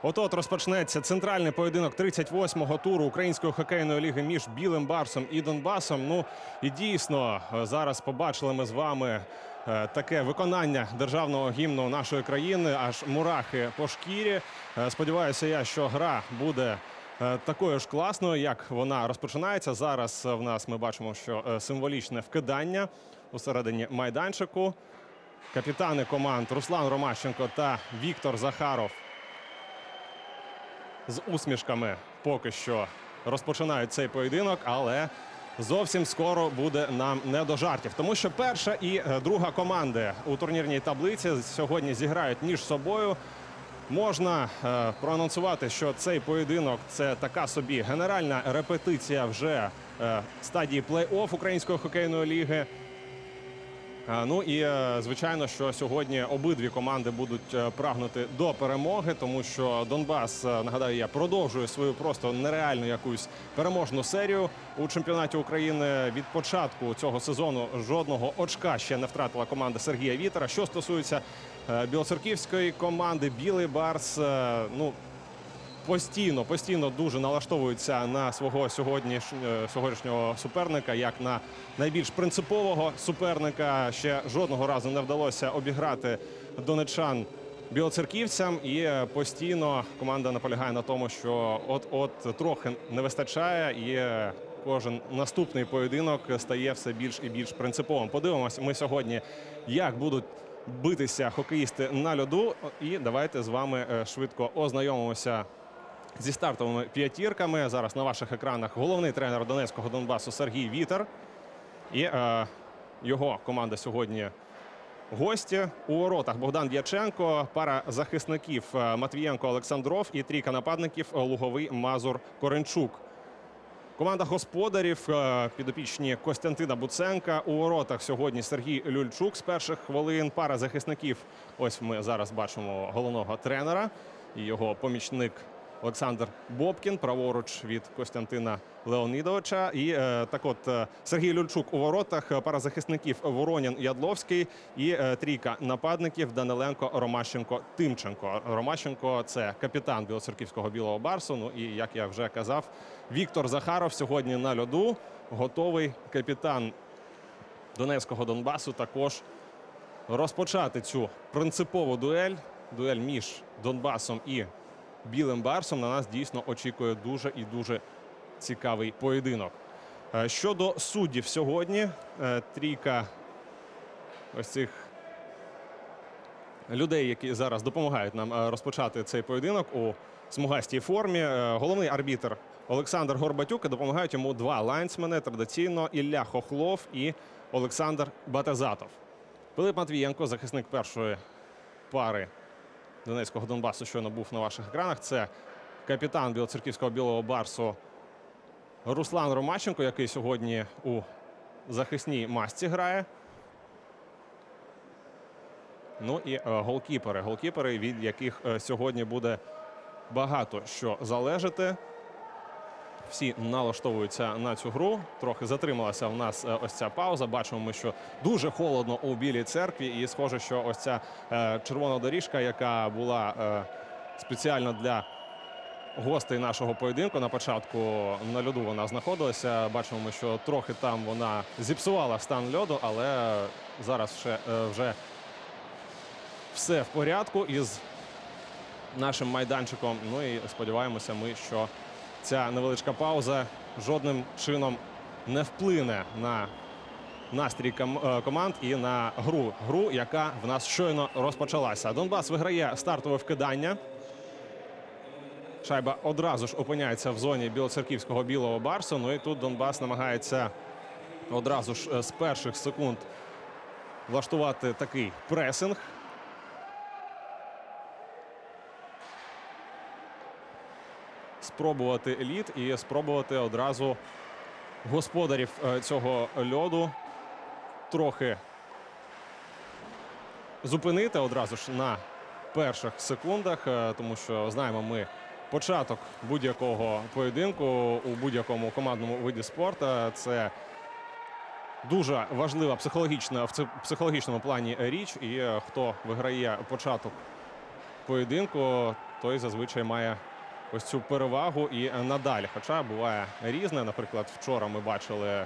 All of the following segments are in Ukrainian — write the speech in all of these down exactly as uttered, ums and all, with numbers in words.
От-от розпочнеться центральний поєдинок тридцять восьмого туру Української хокейної ліги між Білим Барсом і Донбасом. Ну і дійсно, зараз побачили ми з вами таке виконання державного гімну нашої країни, аж мурахи по шкірі. Сподіваюся я, що гра буде такою ж класною, як вона розпочинається. Зараз в нас ми бачимо, що символічне вкидання у середині майданчику. Капітани команд Руслан Ромащенко та Віктор Захаров з усмішками поки що розпочинають цей поєдинок, але зовсім скоро буде нам не до жартів. Тому що перша і друга команди у турнірній таблиці сьогодні зіграють між собою. Можна е, проанонсувати, що цей поєдинок – це така собі генеральна репетиція вже е, стадії плей-офф Української хокейної ліги. Е, ну і, е, звичайно, що сьогодні обидві команди будуть е, прагнути до перемоги, тому що Донбас, е, нагадаю я, продовжує свою просто нереальну якусь переможну серію у чемпіонаті України. Від початку цього сезону жодного очка ще не втратила команда Сергія Вітера. Що стосується білоцерківської команди, Білий Барс, ну, постійно, постійно дуже налаштовується на свого сьогоднішнього суперника, як на найбільш принципового суперника. Ще жодного разу не вдалося обіграти донеччан білоцерківцям, і постійно команда наполягає на тому, що от-от трохи не вистачає, і кожен наступний поєдинок стає все більш і більш принциповим. Подивимося ми сьогодні, як будуть битися хокеїсти на льоду. І давайте з вами швидко ознайомимося зі стартовими п'ятірками. Зараз на ваших екранах головний тренер Донецького Донбасу Сергій Вітер. І е, його команда сьогодні гості. У воротах Богдан Дяченко, пара захисників Матвієнко Олександров і трійка нападників Луговий Мазур Коренчук. Команда господарів підопічні Костянтина Буценка. У воротах сьогодні Сергій Люльчук з перших хвилин. Пара захисників. Ось ми зараз бачимо головного тренера і його помічник Олександр Бобкін, праворуч від Костянтина Леонідовича. І е, так от е, Сергій Люльчук у воротах, пара захисників Воронін Ядловський і е, трійка нападників Даниленко, Ромащенко, Тимченко. Ромащенко – це капітан білоцерківського Білого Барсу. Ну і, як я вже казав, Віктор Захаров сьогодні на льоду. Готовий капітан Донецького Донбасу також розпочати цю принципову дуель. Дуель між Донбасом і Білим Барсом. На нас дійсно очікує дуже і дуже цікавий поєдинок. Щодо суддів сьогодні, трійка ось цих людей, які зараз допомагають нам розпочати цей поєдинок у смугастій формі. Головний арбітр Олександр Горбатюк, і допомагають йому два лайнсмени традиційно: Ілля Хохлов і Олександр Батезатов. Пилип Матвієнко, захисник першої пари Донецького Донбасу, щойно був на ваших екранах. Це капітан білоцерківського Білого Барсу Руслан Ромащенко, який сьогодні у захисній масці грає. Ну і голкіпери. Голкіпери, від яких сьогодні буде багато що залежати. Всі налаштовуються на цю гру. Трохи затрималася в нас ось ця пауза. Бачимо ми, що дуже холодно у Білій Церкві. І схоже, що ось ця е, червона доріжка, яка була е, спеціально для гостей нашого поєдинку на початку, на льоду вона знаходилася. Бачимо ми, що трохи там вона зіпсувала стан льоду, але зараз ще, е, вже все в порядку із нашим майданчиком. Ну і сподіваємося ми, що ця невеличка пауза жодним чином не вплине на настрій команд і на гру, гру, яка в нас щойно розпочалася. Донбас виграє стартове вкидання. Шайба одразу ж опиняється в зоні білоцерківського Білого Барсу. Ну і тут Донбас намагається одразу ж з перших секунд влаштувати такий пресинг. Спробувати лід і спробувати одразу господарів цього льоду трохи зупинити одразу ж на перших секундах, тому що знаємо ми початок будь-якого поєдинку у будь-якому командному виді спорту. Це дуже важлива психологічна, в психологічному плані річ, і хто виграє початок поєдинку, той зазвичай має ось цю перевагу і надалі. Хоча буває різне. Наприклад, вчора ми бачили,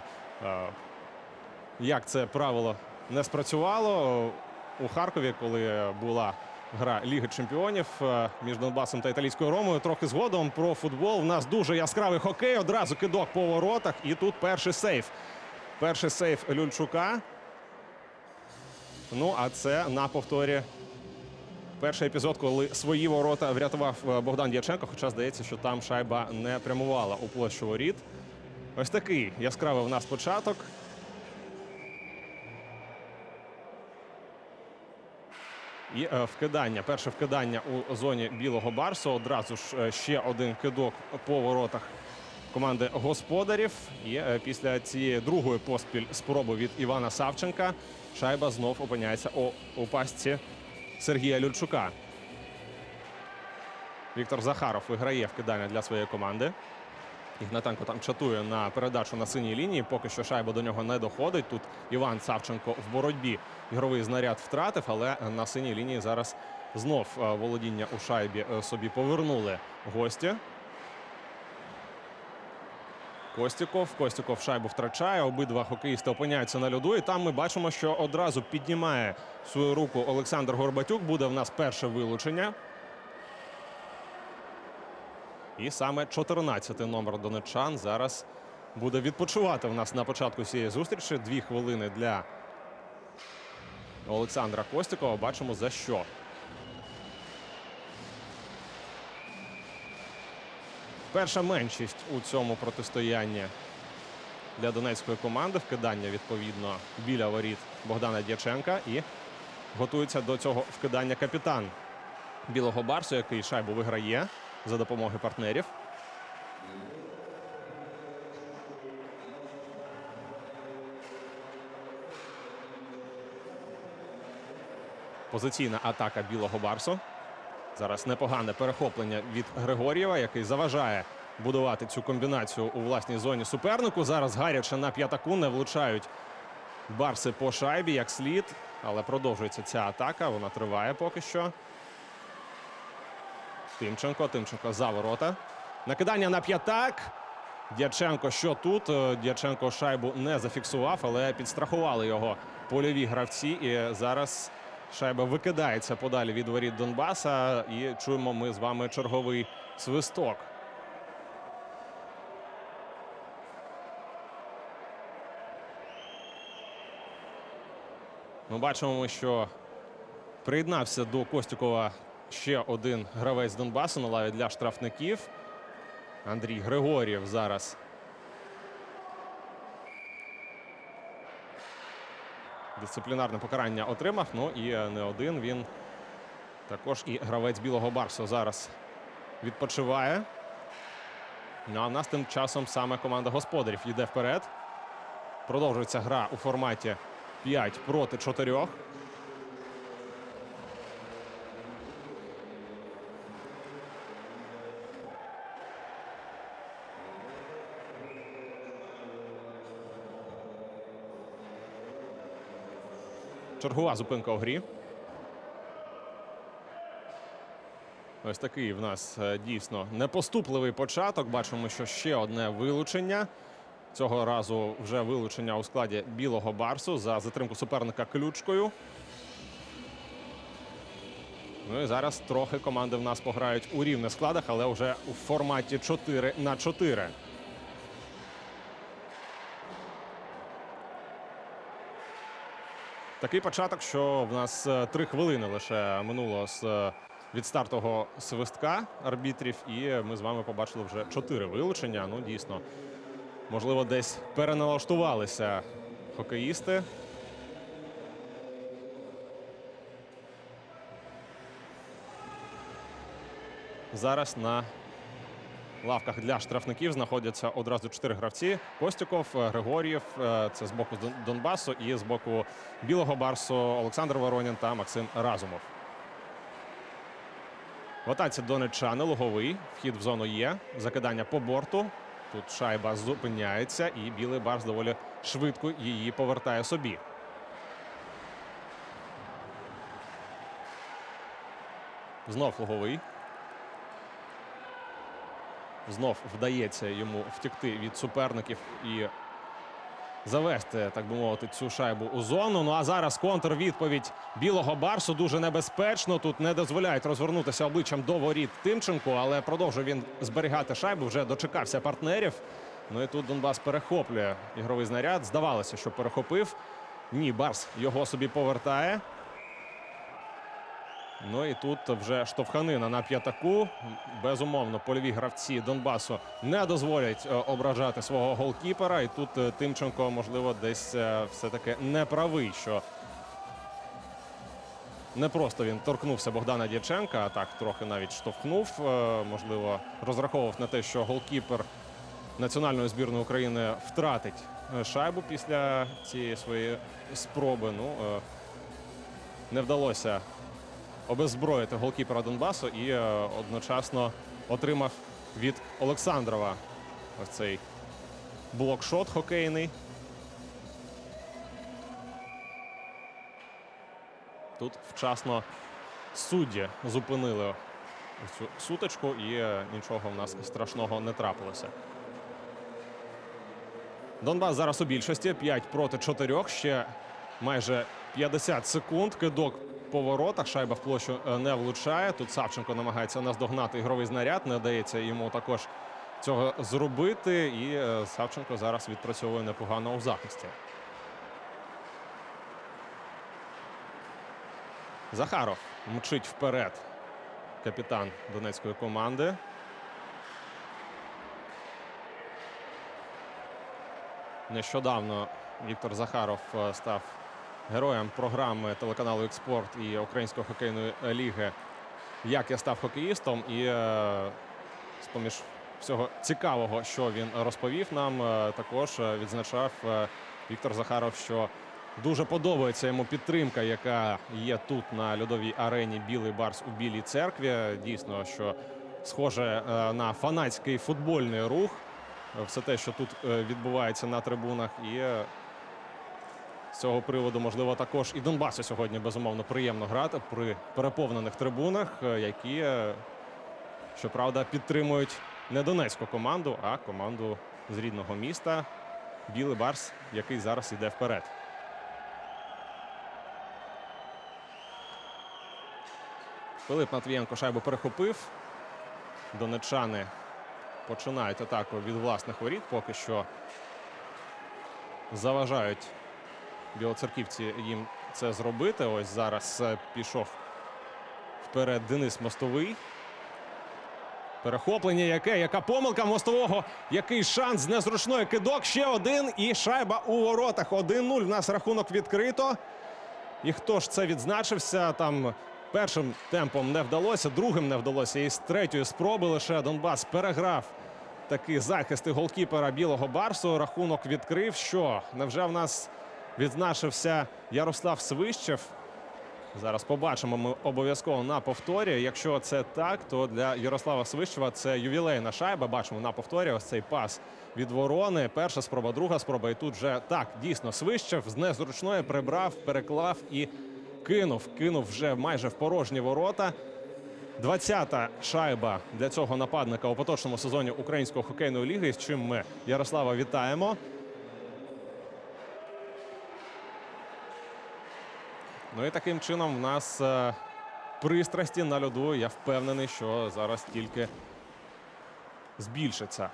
як це правило не спрацювало у Харкові, коли була гра Ліги чемпіонів між Донбасом та італійською Ромою. Трохи згодом про футбол. У нас дуже яскравий хокей. Одразу кидок по воротах. І тут перший сейф. Перший сейф Люльчука. Ну, а це на повторі перший епізод, коли свої ворота врятував Богдан Дяченко. Хоча здається, що там шайба не прямувала у площу воріт. Ось такий яскравий в нас початок. І е, вкидання. Перше вкидання у зоні білого барсу. Одразу ж е, ще один кидок по воротах команди господарів. І е, після цієї другої поспіль спроби від Івана Савченка шайба знов опиняється у, у пастці Сергія Люльчука. Віктор Захаров виграє вкидання для своєї команди. Ігнатенко там чатує на передачу на синій лінії. Поки що шайба до нього не доходить. Тут Іван Савченко в боротьбі ігровий знаряд втратив, але на синій лінії зараз знов володіння у шайбі собі повернули гості. Костіков. Костіков шайбу втрачає. Обидва хокеїсти опиняються на льоду. І там ми бачимо, що одразу піднімає свою руку Олександр Горбатюк. Буде в нас перше вилучення. І саме чотирнадцятий номер донеччан зараз буде відпочивати в нас на початку цієї зустрічі. Дві хвилини для Олександра Костікова. Бачимо за що. Перша меншість у цьому протистоянні для донецької команди. Вкидання, відповідно, біля воріт Богдана Дяченка. І готується до цього вкидання капітан білого барсу, який шайбу виграє за допомогою партнерів. Позиційна атака білого барсу. Зараз непогане перехоплення від Григор'єва, який заважає будувати цю комбінацію у власній зоні супернику. Зараз гаряче на п'ятаку, не влучають барси по шайбі як слід. Але продовжується ця атака, вона триває поки що. Тимченко, Тимченко за ворота. Накидання на п'ятак. Дяченко що тут? Дяченко шайбу не зафіксував, але підстрахували його польові гравці. І зараз шайба викидається подалі від воріт Донбаса. І чуємо ми з вами черговий свисток. Ми бачимо, що приєднався до Костікова ще один гравець Донбасу на лаві для штрафників. Андрій Григор'єв зараз дисциплінарне покарання отримав. Ну і не один він. Також і гравець білого барсу зараз відпочиває. Ну а в нас тим часом саме команда господарів йде вперед. Продовжується гра у форматі п'ять проти чотирьох. Чергова зупинка у грі. Ось такий в нас дійсно непоступливий початок. Бачимо, що ще одне вилучення. Цього разу вже вилучення у складі білого барсу за затримку суперника ключкою. Ну і зараз трохи команди в нас пограють у рівних складах, але вже у форматі чотири на чотири. Такий початок, що в нас три хвилини лише минуло з від стартового свистка арбітрів. І ми з вами побачили вже чотири вилучення. Ну, дійсно, можливо, десь переналаштувалися хокеїсти. Зараз на лавках для штрафників знаходяться одразу чотири гравці. Костіков, Григор'єв, це з боку Донбасу, і з боку білого барсу Олександр Воронін та Максим Разумов. В атаці донеччани, Луговий. Вхід в зону є. Закидання по борту. Тут шайба зупиняється, і білий барс доволі швидко її повертає собі. Знов Луговий. знов вдається йому втекти від суперників і завести, так би мовити, цю шайбу у зону. Ну а зараз контрвідповідь білого Барсу дуже небезпечно. Тут не дозволяють розвернутися обличчям до воріт Тимченку, але продовжує він зберігати шайбу, вже дочекався партнерів. Ну і тут Донбас перехоплює ігровий знаряд. Здавалося, що перехопив. Ні, Барс його собі повертає. Ну і тут вже штовханина на п'ятаку. Безумовно, польові гравці Донбасу не дозволять ображати свого голкіпера. І тут Тимченко, можливо, десь все-таки не правий, що не просто він торкнувся Богдана Дяченка, а так трохи навіть штовхнув. Можливо, розраховував на те, що голкіпер національної збірної України втратить шайбу після цієї своєї спроби. Ну, не вдалося обеззброїти голкіпера Донбасу і е, одночасно отримав від Олександрова ось цей блокшот хокейний. Тут вчасно судді зупинили цю сутичку і е, нічого в нас страшного не трапилося. Донбас зараз у більшості. п'ять проти чотирьох. Ще майже п'ятдесят секунд. Кидок по воротах. Шайба в площу не влучає. Тут Савченко намагається наздогнати ігровий знаряд. Не вдається йому також цього зробити. І Савченко зараз відпрацьовує непогано у захисті. Захаров мчить вперед. Капітан донецької команди. Нещодавно Віктор Захаров став героєм програми телеканалу «Експорт» і Української хокейної ліги «Як я став хокеїстом». І е, з-поміж всього цікавого, що він розповів нам, е, також відзначав е, Віктор Захаров, що дуже подобається йому підтримка, яка є тут на льодовій арені «Білий Барс» у Білій Церкві. Дійсно, що схоже е, на фанатський футбольний рух. Все те, що тут відбувається на трибунах. І з цього приводу, можливо, також і Донбасу сьогодні, безумовно, приємно грати при переповнених трибунах, які, щоправда, підтримують не донецьку команду, а команду з рідного міста «Білий Барс», який зараз йде вперед. Пилип Матвієнко шайбу перехопив. Донеччани починають атаку від власних воріт. Поки що заважають білоцерківці їм це зробити. Ось зараз пішов вперед Денис Мостовий. Перехоплення яке? Яка помилка Мостового? Який шанс з незручної кидок? Ще один і шайба у воротах. один нуль. В нас рахунок відкрито. І хто ж це відзначився? Там першим темпом не вдалося, другим не вдалося. І з третьої спроби лише Донбас переграв такі захисти голкіпера Білого Барсу. Рахунок відкрив. Що? Невже в нас відзначився Ярослав Свищев? Зараз побачимо ми обов'язково на повторі. Якщо це так, то для Ярослава Свищева це ювілейна шайба. Бачимо на повторі ось цей пас від Ворони. Перша спроба, друга спроба. І тут вже так, дійсно, Свищев з незручної прибрав, переклав і кинув. Кинув вже майже в порожні ворота. двадцята шайба для цього нападника у поточному сезоні Української хокейної ліги, з чим ми Ярослава вітаємо. Ну і таким чином в нас е, пристрасті на льоду, я впевнений, що зараз тільки збільшиться.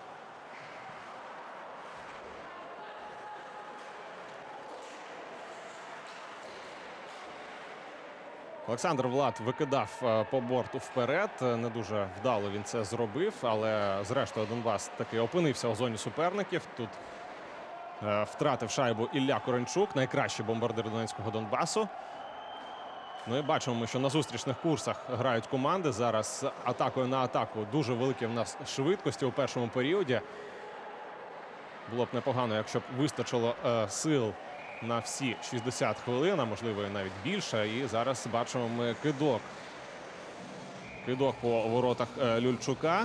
Олександр Влад викидав по борту вперед. Не дуже вдало він це зробив, але зрештою Донбас таки опинився у зоні суперників. Тут е, втратив шайбу Ілля Коренчук, найкращий бомбардир Донецького Донбасу. Ну і бачимо ми, що на зустрічних курсах грають команди. Зараз атакою на атаку дуже великі в нас швидкості у першому періоді. Було б непогано, якщо б вистачило е, сил на всі шістдесят хвилин, а можливо і навіть більше. І зараз бачимо ми кидок. Кидок по воротах е, Люльчука.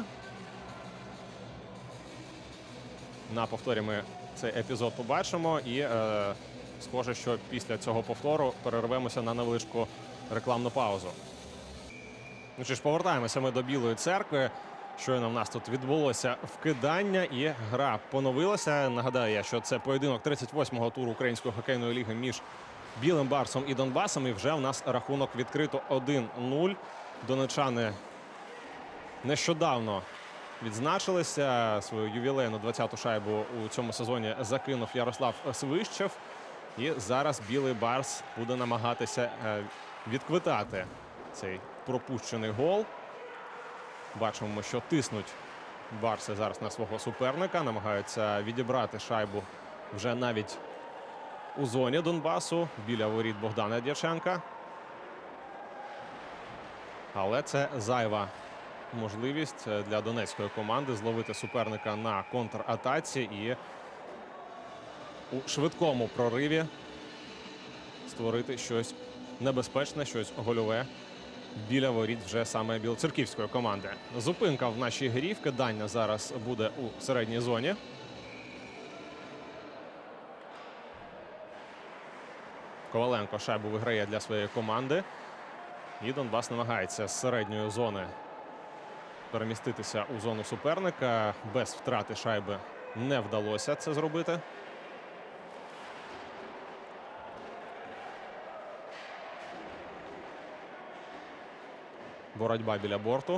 На повторі ми цей епізод побачимо. І е, схоже, що після цього повтору перервемося на невеличку рекламну паузу. Ну що ж, повертаємося ми до Білої Церкви. Щойно в нас тут відбулося вкидання і гра поновилася. Нагадаю я, що це поєдинок тридцять восьмого туру Української хокейної ліги між Білим Барсом і Донбасом. І вже в нас рахунок відкрито один нуль. Донеччани нещодавно відзначилися. Свою ювілейну двадцяту шайбу у цьому сезоні закинув Ярослав Свищев. І зараз Білий Барс буде намагатися відквитати цей пропущений гол. Бачимо, що тиснуть барси зараз на свого суперника. Намагаються відібрати шайбу вже навіть у зоні Донбасу біля воріт Богдана Дяченка. Але це зайва можливість для донецької команди зловити суперника на контратаці і у швидкому прориві створити щось небезпечне, щось гольове біля воріт вже саме білоцерківської команди. Зупинка в нашій грі. Вкидання зараз буде у середній зоні. Коваленко шайбу виграє для своєї команди. І Донбас намагається з середньої зони переміститися у зону суперника. Без втрати шайби не вдалося це зробити. Боротьба біля борту.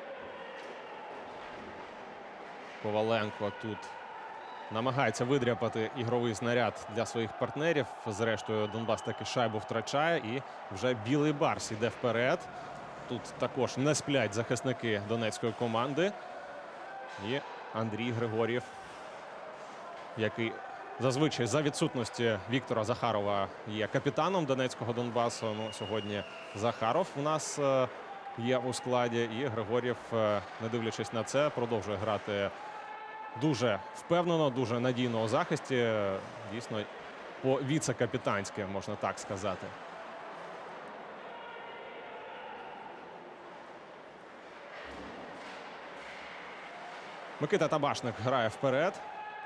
Коваленко тут намагається видряпати ігровий снаряд для своїх партнерів. Зрештою, Донбас таки шайбу втрачає. І вже Білий Барс йде вперед. Тут також не сплять захисники донецької команди. І Андрій Григор'єв, який зазвичай за відсутності Віктора Захарова є капітаном донецького Донбасу. Ну, сьогодні Захаров у нас є у складі. І Григор'єв, не дивлячись на це, продовжує грати дуже впевнено, дуже надійно у захисті. Дійсно, по віце-капітанськи, можна так сказати. Микита Табашник грає вперед.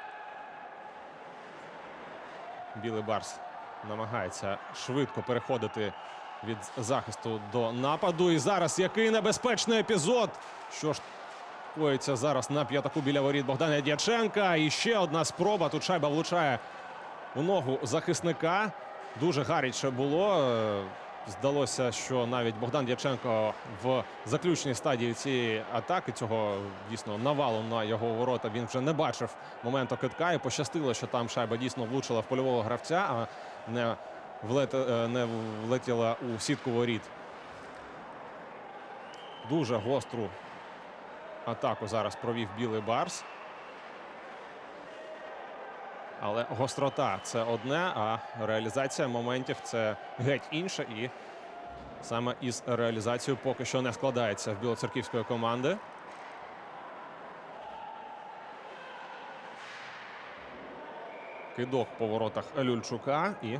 Білий Барс намагається швидко переходити від захисту до нападу. І зараз який небезпечний епізод. Що ж коїться зараз на п'ятаку біля воріт Богдана Дяченка. І ще одна спроба. Тут шайба влучає у ногу захисника. Дуже гаряче було. Здалося, що навіть Богдан Дяченко в заключній стадії цієї атаки, цього дійсно навалу на його ворота, він вже не бачив моменту кидка. І пощастило, що там шайба дійсно влучила в польового гравця, а не, влет... не влетіла у сітку воріт. Дуже гостру атаку зараз провів Білий Барс. Але гострота – це одне, а реалізація моментів – це геть інше. І саме із реалізацією поки що не складається в білоцерківської команди. Кидок по воротах Люльчука. І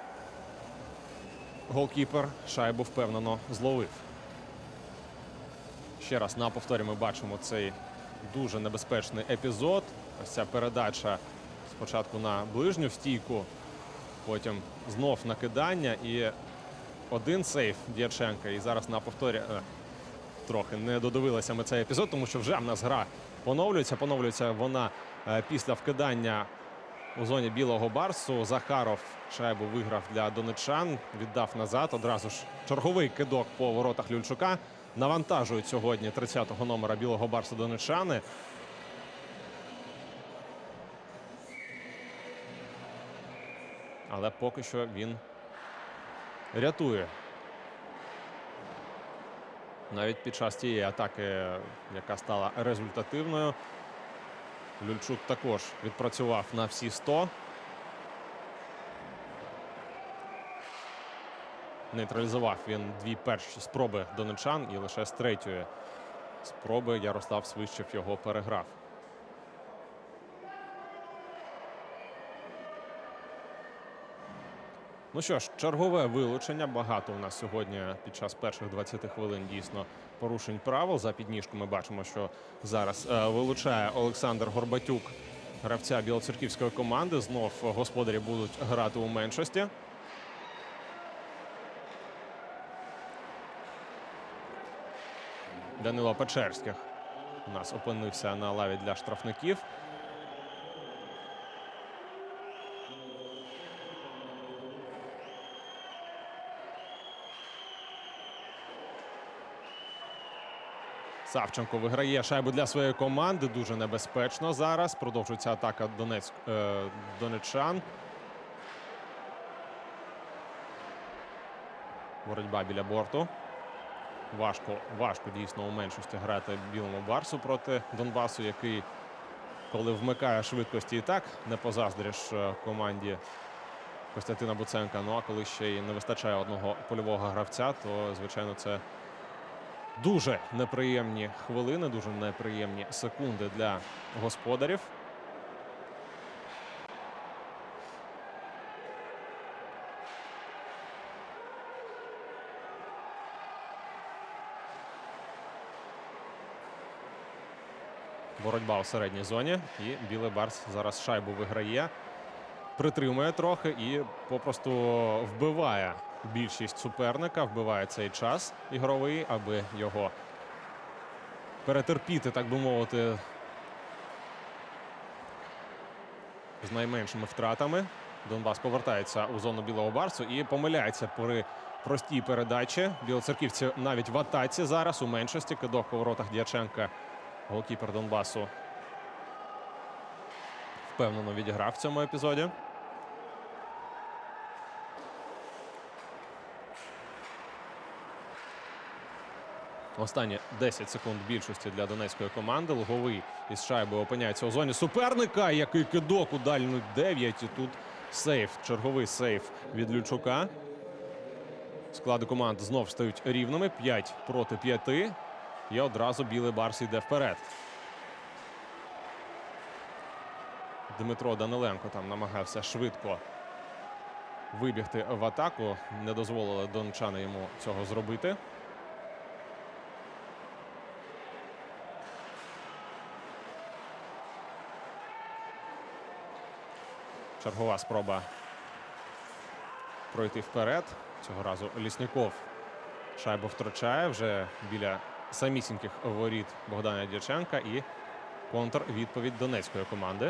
голкіпер шайбу впевнено зловив. Ще раз на повторі ми бачимо цей дуже небезпечний епізод. Ось ця передача спочатку на ближню стійку, потім знов накидання і один сейф Дяченка. І зараз на повторі е, трохи не додивилися ми цей епізод, тому що вже в нас гра поновлюється. Поновлюється вона е, після вкидання у зоні Білого Барсу. Захаров шайбу виграв для донеччан, віддав назад. Одразу ж черговий кидок по воротах Люльчука. Навантажують сьогодні тридцятого номера Білого Барсу донеччани. Але поки що він рятує. Навіть під час тієї атаки, яка стала результативною, Люльчук також відпрацював на всі сто. Нейтралізував він дві перші спроби донеччан і лише з третьої спроби Ярослав Свищев його переграв. Ну що ж, чергове вилучення. Багато у нас сьогодні під час перших двадцяти хвилин дійсно порушень правил. За підніжку ми бачимо, що зараз е, вилучає Олександр Горбатюк, гравця білоцерківської команди. Знов господарі будуть грати у меншості. Данило Печерських у нас опинився на лаві для штрафників. Савченко виграє шайбу для своєї команди. Дуже небезпечно зараз. Продовжується атака Донецьк, е, донеччан. Боротьба біля борту. Важко, важко дійсно у меншості грати білому Барсу проти Донбасу, який, коли вмикає швидкості, і так не позаздриш команді Костянтина Буценка. Ну а коли ще й не вистачає одного польового гравця, то, звичайно, це дуже неприємні хвилини, дуже неприємні секунди для господарів. Боротьба у середній зоні. І білий Барс зараз шайбу виграє. Притримує трохи і попросту вбиває більшість суперника, вбиває цей час ігровий, аби його перетерпіти, так би мовити, з найменшими втратами. Донбас повертається у зону білого Барсу і помиляється при простій передачі. Білоцерківці навіть в атаці зараз у меншості. Кидок по воротах Дяченка. Голкіпер Донбасу впевнено відіграв в цьому епізоді. Останні десять секунд більшості для донецької команди. Луговий із шайбою опиняється у зоні суперника. Який кидок у дальню дев'ять. І тут сейф, черговий сейф від Лючука. Склади команд знов стають рівними. п'ять проти п'яти. І одразу білий Барс йде вперед. Дмитро Даниленко там намагався швидко вибігти в атаку. Не дозволили дончани йому цього зробити. Чергова спроба пройти вперед. Цього разу Лісніков шайбу втрачає вже біля самісіньких воріт Богдана Дяченка. І контрвідповідь донецької команди.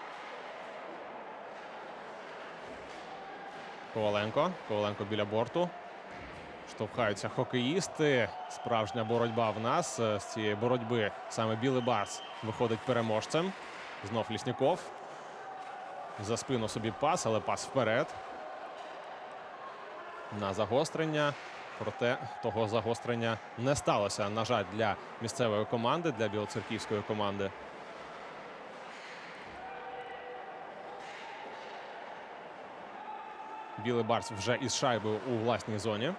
Коваленко. Коваленко біля борту. Штовхаються хокеїсти. Справжня боротьба в нас. З цієї боротьби саме білий Барс виходить переможцем. Знов Лісніков. За спину собі пас, але пас вперед. На загострення. Проте того загострення не сталося, на жаль, для місцевої команди, для білоцерківської команди. Білий Барс вже із шайбою у власній зоні.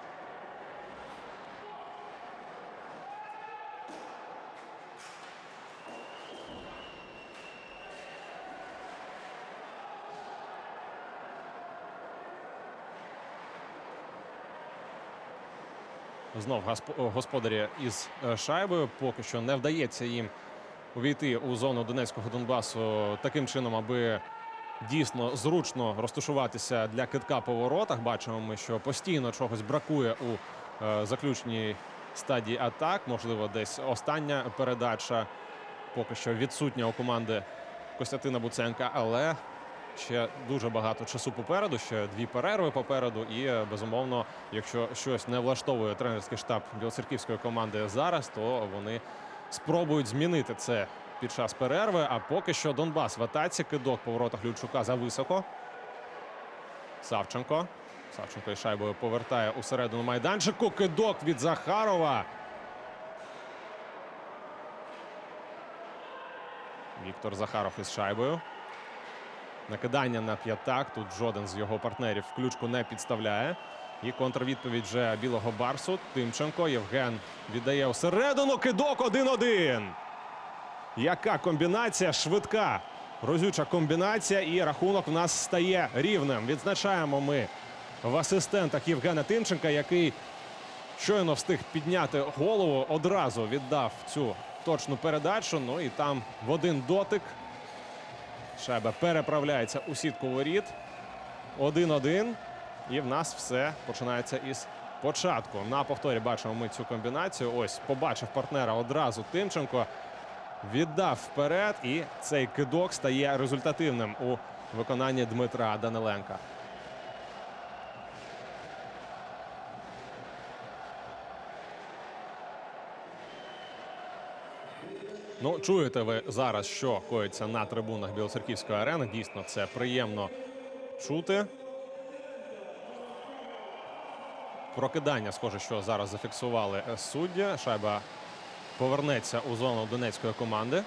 Знов господарі із шайбою. Поки що не вдається їм увійти у зону Донецького Донбасу таким чином, аби дійсно зручно розташуватися для кидка по воротах. Бачимо ми, що постійно чогось бракує у е, заключній стадії атак. Можливо, десь остання передача поки що відсутня у команди Костянтина Буценка, але ще дуже багато часу попереду, ще дві перерви попереду. І, безумовно, якщо щось не влаштовує тренерський штаб білоцерківської команди зараз, то вони спробують змінити це під час перерви. А поки що Донбас в атаці. Кидок по воротах Лючука зависоко. Савченко. Савченко із шайбою повертає у середину майданчику. Кидок від Захарова. Віктор Захаров із шайбою. Накидання на п'ятак. Тут жоден з його партнерів ключку не підставляє. І контрвідповідь вже білого Барсу. Тимченко. Євген віддає всередину. Кидок один-один. Яка комбінація швидка. Розюча комбінація. І рахунок у нас стає рівним. Відзначаємо ми в асистентах Євгена Тимченка, який щойно встиг підняти голову. Одразу віддав цю точну передачу. Ну і там в один дотик шайба переправляється у сітку воріт. один-один. І в нас все починається із початку. На повторі бачимо ми цю комбінацію. Ось побачив партнера одразу Тимченко. віддав вперед, і цей кидок стає результативним у виконанні Дмитра Даниленка. Ну, чуєте ви зараз, що коїться на трибунах Білоцерківської арени. Дійсно, це приємно чути. Прокидання, схоже, що зараз зафіксували судді. Шайба повернеться у зону донецької команди.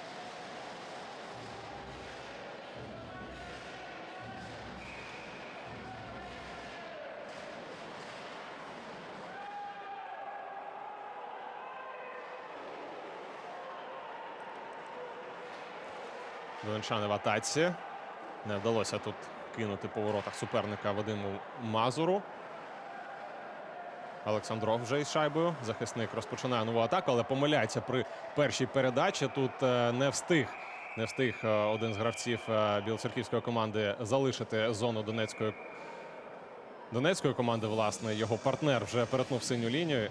Донеччани в атаці. Не вдалося тут кинути по воротах суперника Вадиму Мазуру. Олександров вже із шайбою. Захисник розпочинає нову атаку, але помиляється при першій передачі. Тут не встиг, не встиг один з гравців білоцерківської команди залишити зону донецької, донецької команди, власне. Його партнер вже перетнув синю лінію.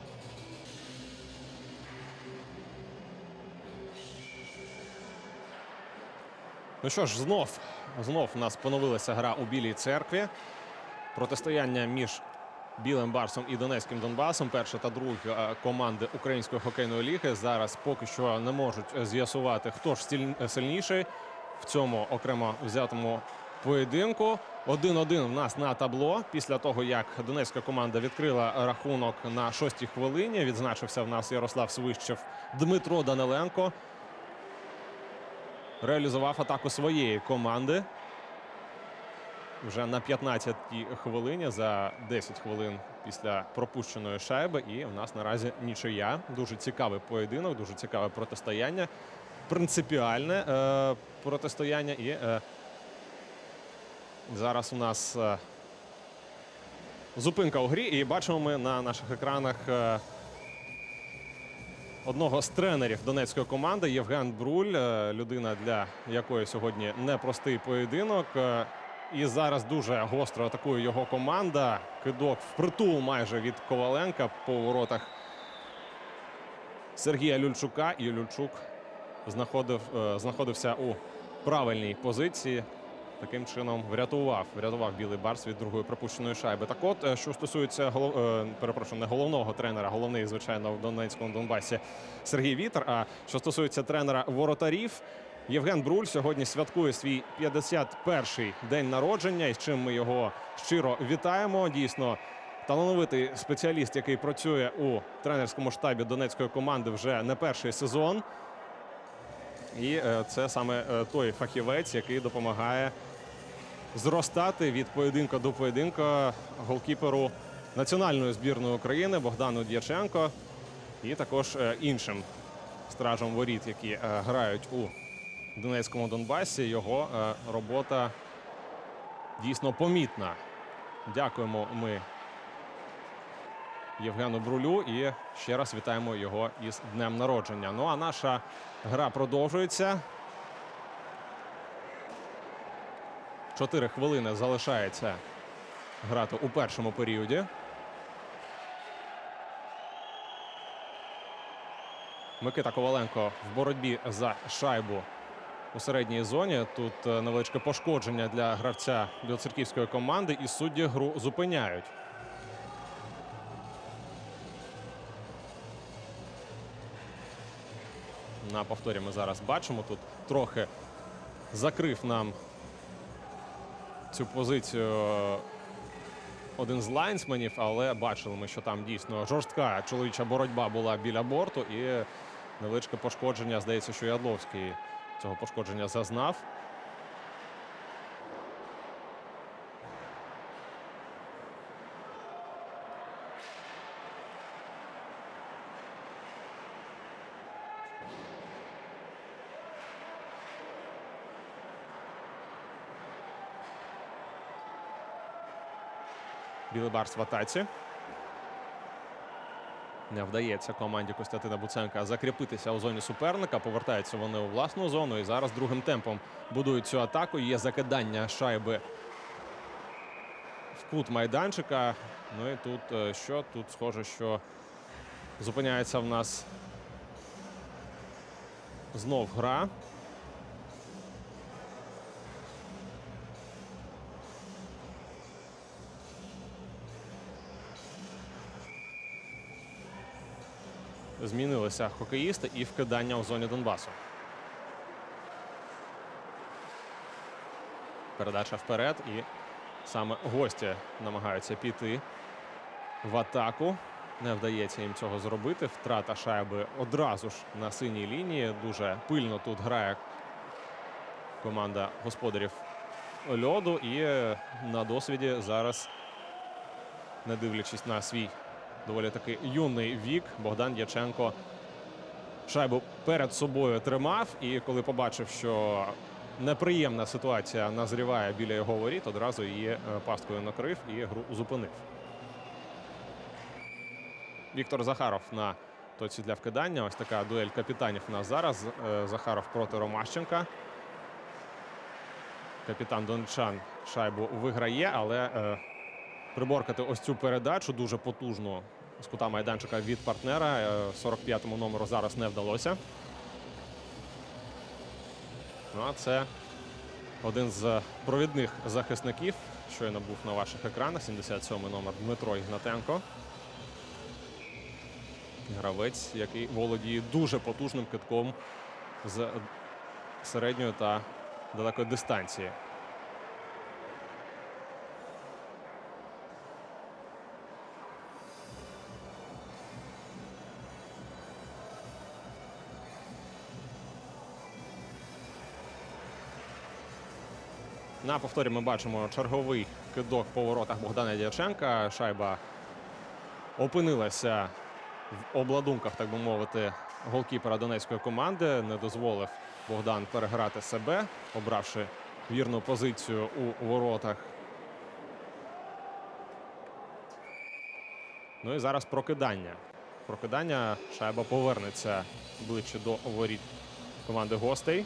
Ну що ж, знов, знов у нас поновилася гра у Білій Церкві. Протистояння між Білим Барсом і Донецьким Донбасом. Перша та друга команди Української хокейної ліги зараз поки що не можуть з'ясувати, хто ж сильніший в цьому окремо взятому поєдинку. один-один в нас на табло. Після того, як донецька команда відкрила рахунок на шостій хвилині, відзначився в нас Ярослав Свищев. Дмитро Даниленко реалізував атаку своєї команди. Вже на п'ятнадцятій хвилині, за десять хвилин після пропущеної шайби. І у нас наразі нічия. Дуже цікавий поєдинок, дуже цікаве протистояння. Принципіальне е, протистояння. І е, зараз у нас е, зупинка у грі. І бачимо ми на наших екранах е, одного з тренерів донецької команди. Євген Бруль. Е, людина, для якої сьогодні непростий поєдинок. Е, І зараз дуже гостро атакує його команда. Кидок впритул майже від Коваленка по воротах Сергія Люльчука. І Люльчук знаходив, знаходився у правильній позиції. Таким чином врятував, врятував Білий Барс від другої пропущеної шайби. Так от, що стосується, голов... перепрошую, не головного тренера, головний, звичайно, в Донецькому Донбасі Сергій Вітер, а що стосується тренера воротарів, Євген Бруль сьогодні святкує свій п'ятдесят перший день народження, і з чим ми його щиро вітаємо. Дійсно, талановитий спеціаліст, який працює у тренерському штабі донецької команди вже не перший сезон. І це саме той фахівець, який допомагає зростати від поєдинку до поєдинку голкіперу національної збірної України Богдану Дяченко і також іншим стражам воріт, які грають у Донецькому Донбасі. Його е, робота дійсно помітна. Дякуємо ми Євгену Брулю і ще раз вітаємо його із днем народження. Ну а наша гра продовжується. Чотири хвилини залишається грати у першому періоді. Микита Коваленко в боротьбі за шайбу у середній зоні. Тут невеличке пошкодження для гравця білоцерківської команди, і судді гру зупиняють. На повторі ми зараз бачимо. Тут трохи закрив нам цю позицію один з лайнсменів, але бачили ми, що там дійсно жорстка чоловіча боротьба була біля борту, і невеличке пошкодження, здається, що Ядловський цього пошкодження зазнав. Білий Барс в атаці. Не вдається команді Костянтина Буценка закріпитися у зоні суперника. Повертаються вони у власну зону. І зараз другим темпом будують цю атаку. Є закидання шайби в кут майданчика. Ну і тут що? Тут схоже, що зупиняється в нас Знов гра. Змінилися хокеїсти і вкидання у зоні Донбасу. Передача вперед, і саме гості намагаються піти в атаку. Не вдається їм цього зробити. Втрата шайби одразу ж на синій лінії. Дуже пильно тут грає команда господарів льоду. І на досвіді зараз, не дивлячись на свій доволі таки юний вік, Богдан Дяченко шайбу перед собою тримав. І коли побачив, що неприємна ситуація назріває біля його воріт, одразу її пасткою накрив і гру зупинив. Віктор Захаров на точці для вкидання. Ось така дуель капітанів у нас зараз. Захаров проти Ромащенка. Капітан донеччан шайбу виграє, але е, приборкати ось цю передачу дуже потужно з кута майданчика від партнера е, сорок п'ятому номеру зараз не вдалося. Ну, а це один з провідних захисників, щойно був на ваших екранах. сімдесят сьомий номер Дмитро Ігнатенко. Гравець, який володіє дуже потужним китком з середньої та далекої дистанції. На повторі ми бачимо черговий кидок по воротах Богдана Дяченка. Шайба опинилася в обладунках, так би мовити, голкіпера донецької команди. Не дозволив Богдан переграти себе, обравши вірну позицію у воротах. Ну і зараз прокидання. Прокидання. Шайба повернеться ближче до воріт команди гостей.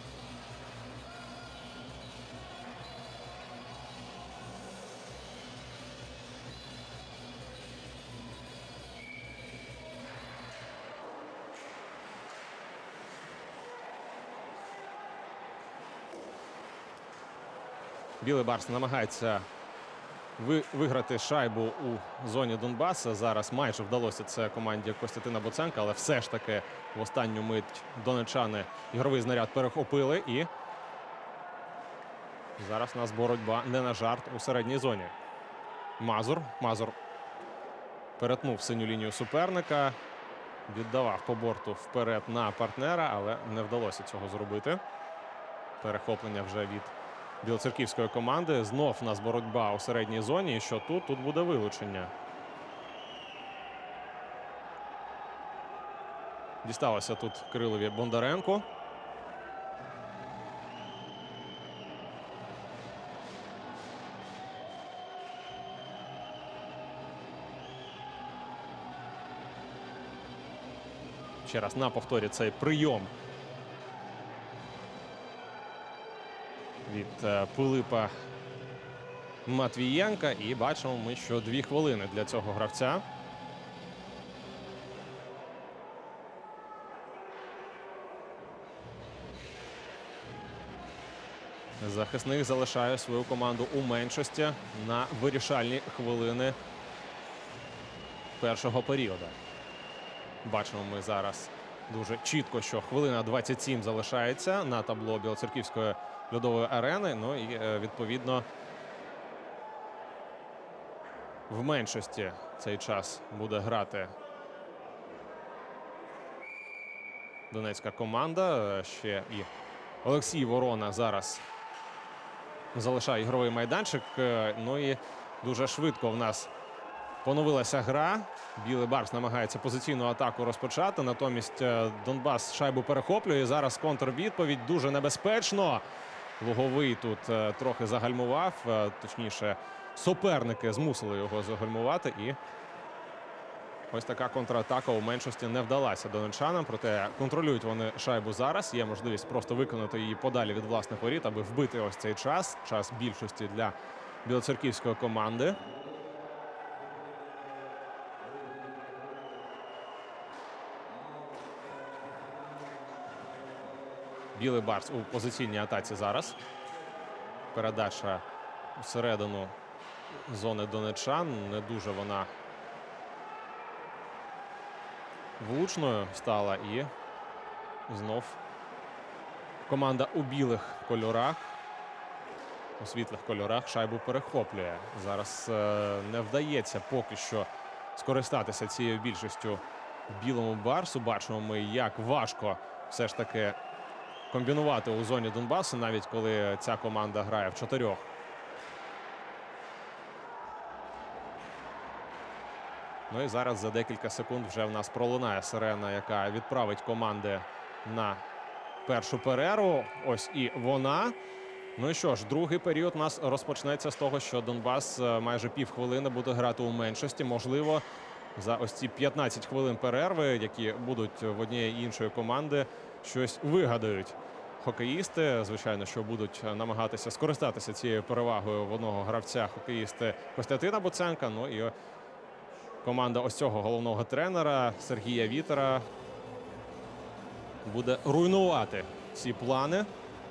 Білий Барс намагається виграти шайбу у зоні Донбасу. Зараз майже вдалося це команді Костянтина Буценка, але все ж таки в останню мить донеччани ігровий знаряд перехопили. І зараз у нас боротьба не на жарт у середній зоні. Мазур. Мазур перетнув синю лінію суперника. Віддавав по борту вперед на партнера, але не вдалося цього зробити. Перехоплення вже від білоцерківської команди. Знов у нас боротьба у середній зоні. І що тут? Тут буде вилучення. Дісталося тут Кирилові Бондаренку. Ще раз на повторі цей прийом від Пилипа Матвієнка. І бачимо ми, що дві хвилини для цього гравця. Захисник залишає свою команду у меншості на вирішальні хвилини першого періоду. Бачимо ми зараз дуже чітко, що хвилина двадцять сім залишається на табло Білоцерківської льодової арени. Ну і, відповідно, в меншості цей час буде грати донецька команда. Ще і Олексій Ворона зараз залишає ігровий майданчик. Ну і дуже швидко в нас поновилася гра. Білий Барс намагається позиційну атаку розпочати. Натомість Донбас шайбу перехоплює. Зараз контрвідповідь. Дуже небезпечно. Луговий тут трохи загальмував. Точніше, суперники змусили його загальмувати. І ось така контратака у меншості не вдалася донеччанам. Проте контролюють вони шайбу зараз. Є можливість просто виконати її подалі від власних воріт, аби вбити ось цей час. Час більшості для білоцерківської команди. Білий Барс у позиційній атаці зараз. Передача всередину зони донечан. Не дуже вона влучною стала. І знов команда у білих кольорах, у світлих кольорах шайбу перехоплює. Зараз е, не вдається поки що скористатися цією більшістю Білому Барсу. Бачимо ми, як важко все ж таки комбінувати у зоні Донбасу, навіть коли ця команда грає в чотирьох. Ну і зараз за декілька секунд вже в нас пролунає сирена, яка відправить команди на першу перерву. Ось і вона. Ну і що ж, другий період у нас розпочнеться з того, що Донбас майже півхвилини буде грати у меншості. Можливо, за ось ці п'ятнадцять хвилин перерви, які будуть в однієї іншої команди, щось вигадають хокеїсти. Звичайно, що будуть намагатися скористатися цією перевагою в одного гравця хокеїсти Костянтина Буценка. Ну і команда ось цього головного тренера Сергія Вітера буде руйнувати ці плани.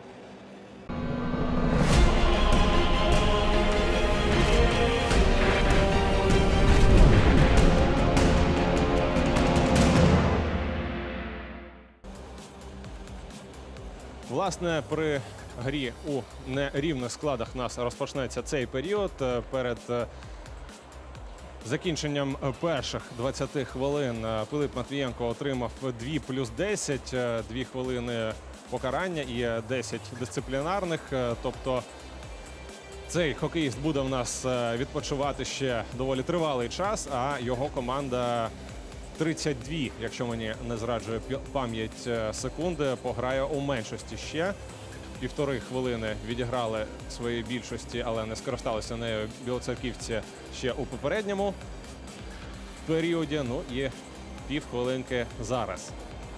Власне, при грі у нерівних складах у нас розпочнеться цей період. Перед закінченням перших двадцяти хвилин Пилип Матвієнко отримав два плюс десять, дві хвилини покарання і десять дисциплінарних. Тобто цей хокеїст буде в нас відпочивати ще доволі тривалий час, а його команда тридцять дві, якщо мені не зраджує пам'ять, секунди, пограє у меншості ще. Півтори хвилини відіграли своєї більшості, але не скористалися нею білоцерківці ще у попередньому періоді. Ну і півхвилинки зараз.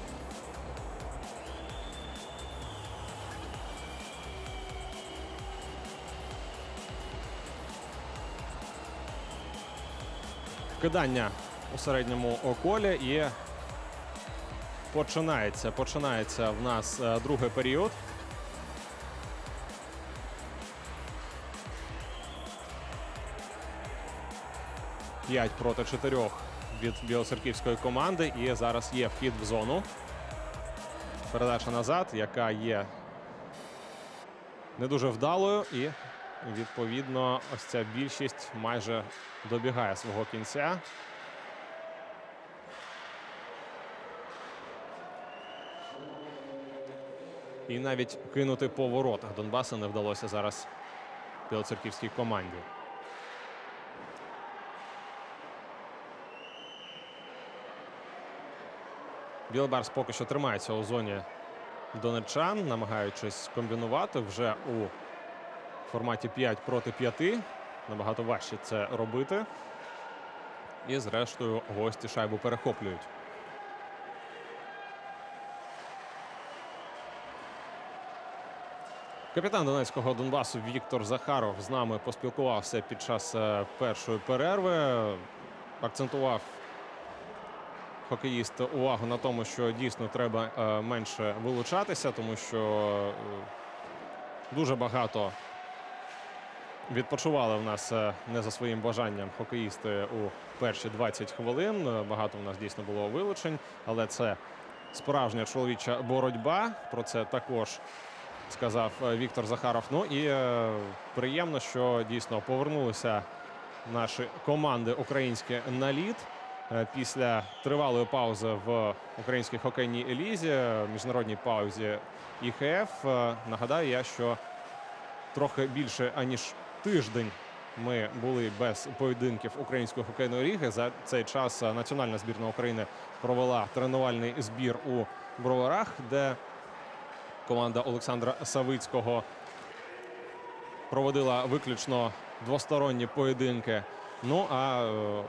Кидання у середньому колі і починається, починається в нас другий період. п'ять проти чотирьох від білоцерківської команди. І зараз є вхід в зону. Передача назад, яка є не дуже вдалою. І, відповідно, ось ця більшість майже добігає свого кінця. І навіть кинути по воротах Донбасу не вдалося зараз білоцерківській команді. Білий Барс поки що тримається у зоні донеччан, намагаючись комбінувати вже у форматі п'ять проти п'яти. Набагато важче це робити. І зрештою гості шайбу перехоплюють. Капітан донецького Донбасу Віктор Захаров з нами поспілкувався під час першої перерви. Акцентував хокеїст увагу на тому, що дійсно треба менше вилучатися, тому що дуже багато відпочивали в нас не за своїм бажанням хокеїсти у перші двадцять хвилин. Багато в нас дійсно було вилучень, але це справжня чоловіча боротьба. Про це також сказав Віктор Захаров. Ну і е, приємно, що дійсно повернулися наші команди українські на лід. Е, після тривалої паузи в українській хокейній лізі, міжнародній паузі І Х Ф. Е, нагадаю я, що трохи більше аніж тиждень ми були без поєдинків української хокейної ліги. За цей час національна збірна України провела тренувальний збір у Броварах, де команда Олександра Савицького проводила виключно двосторонні поєдинки. Ну, а е,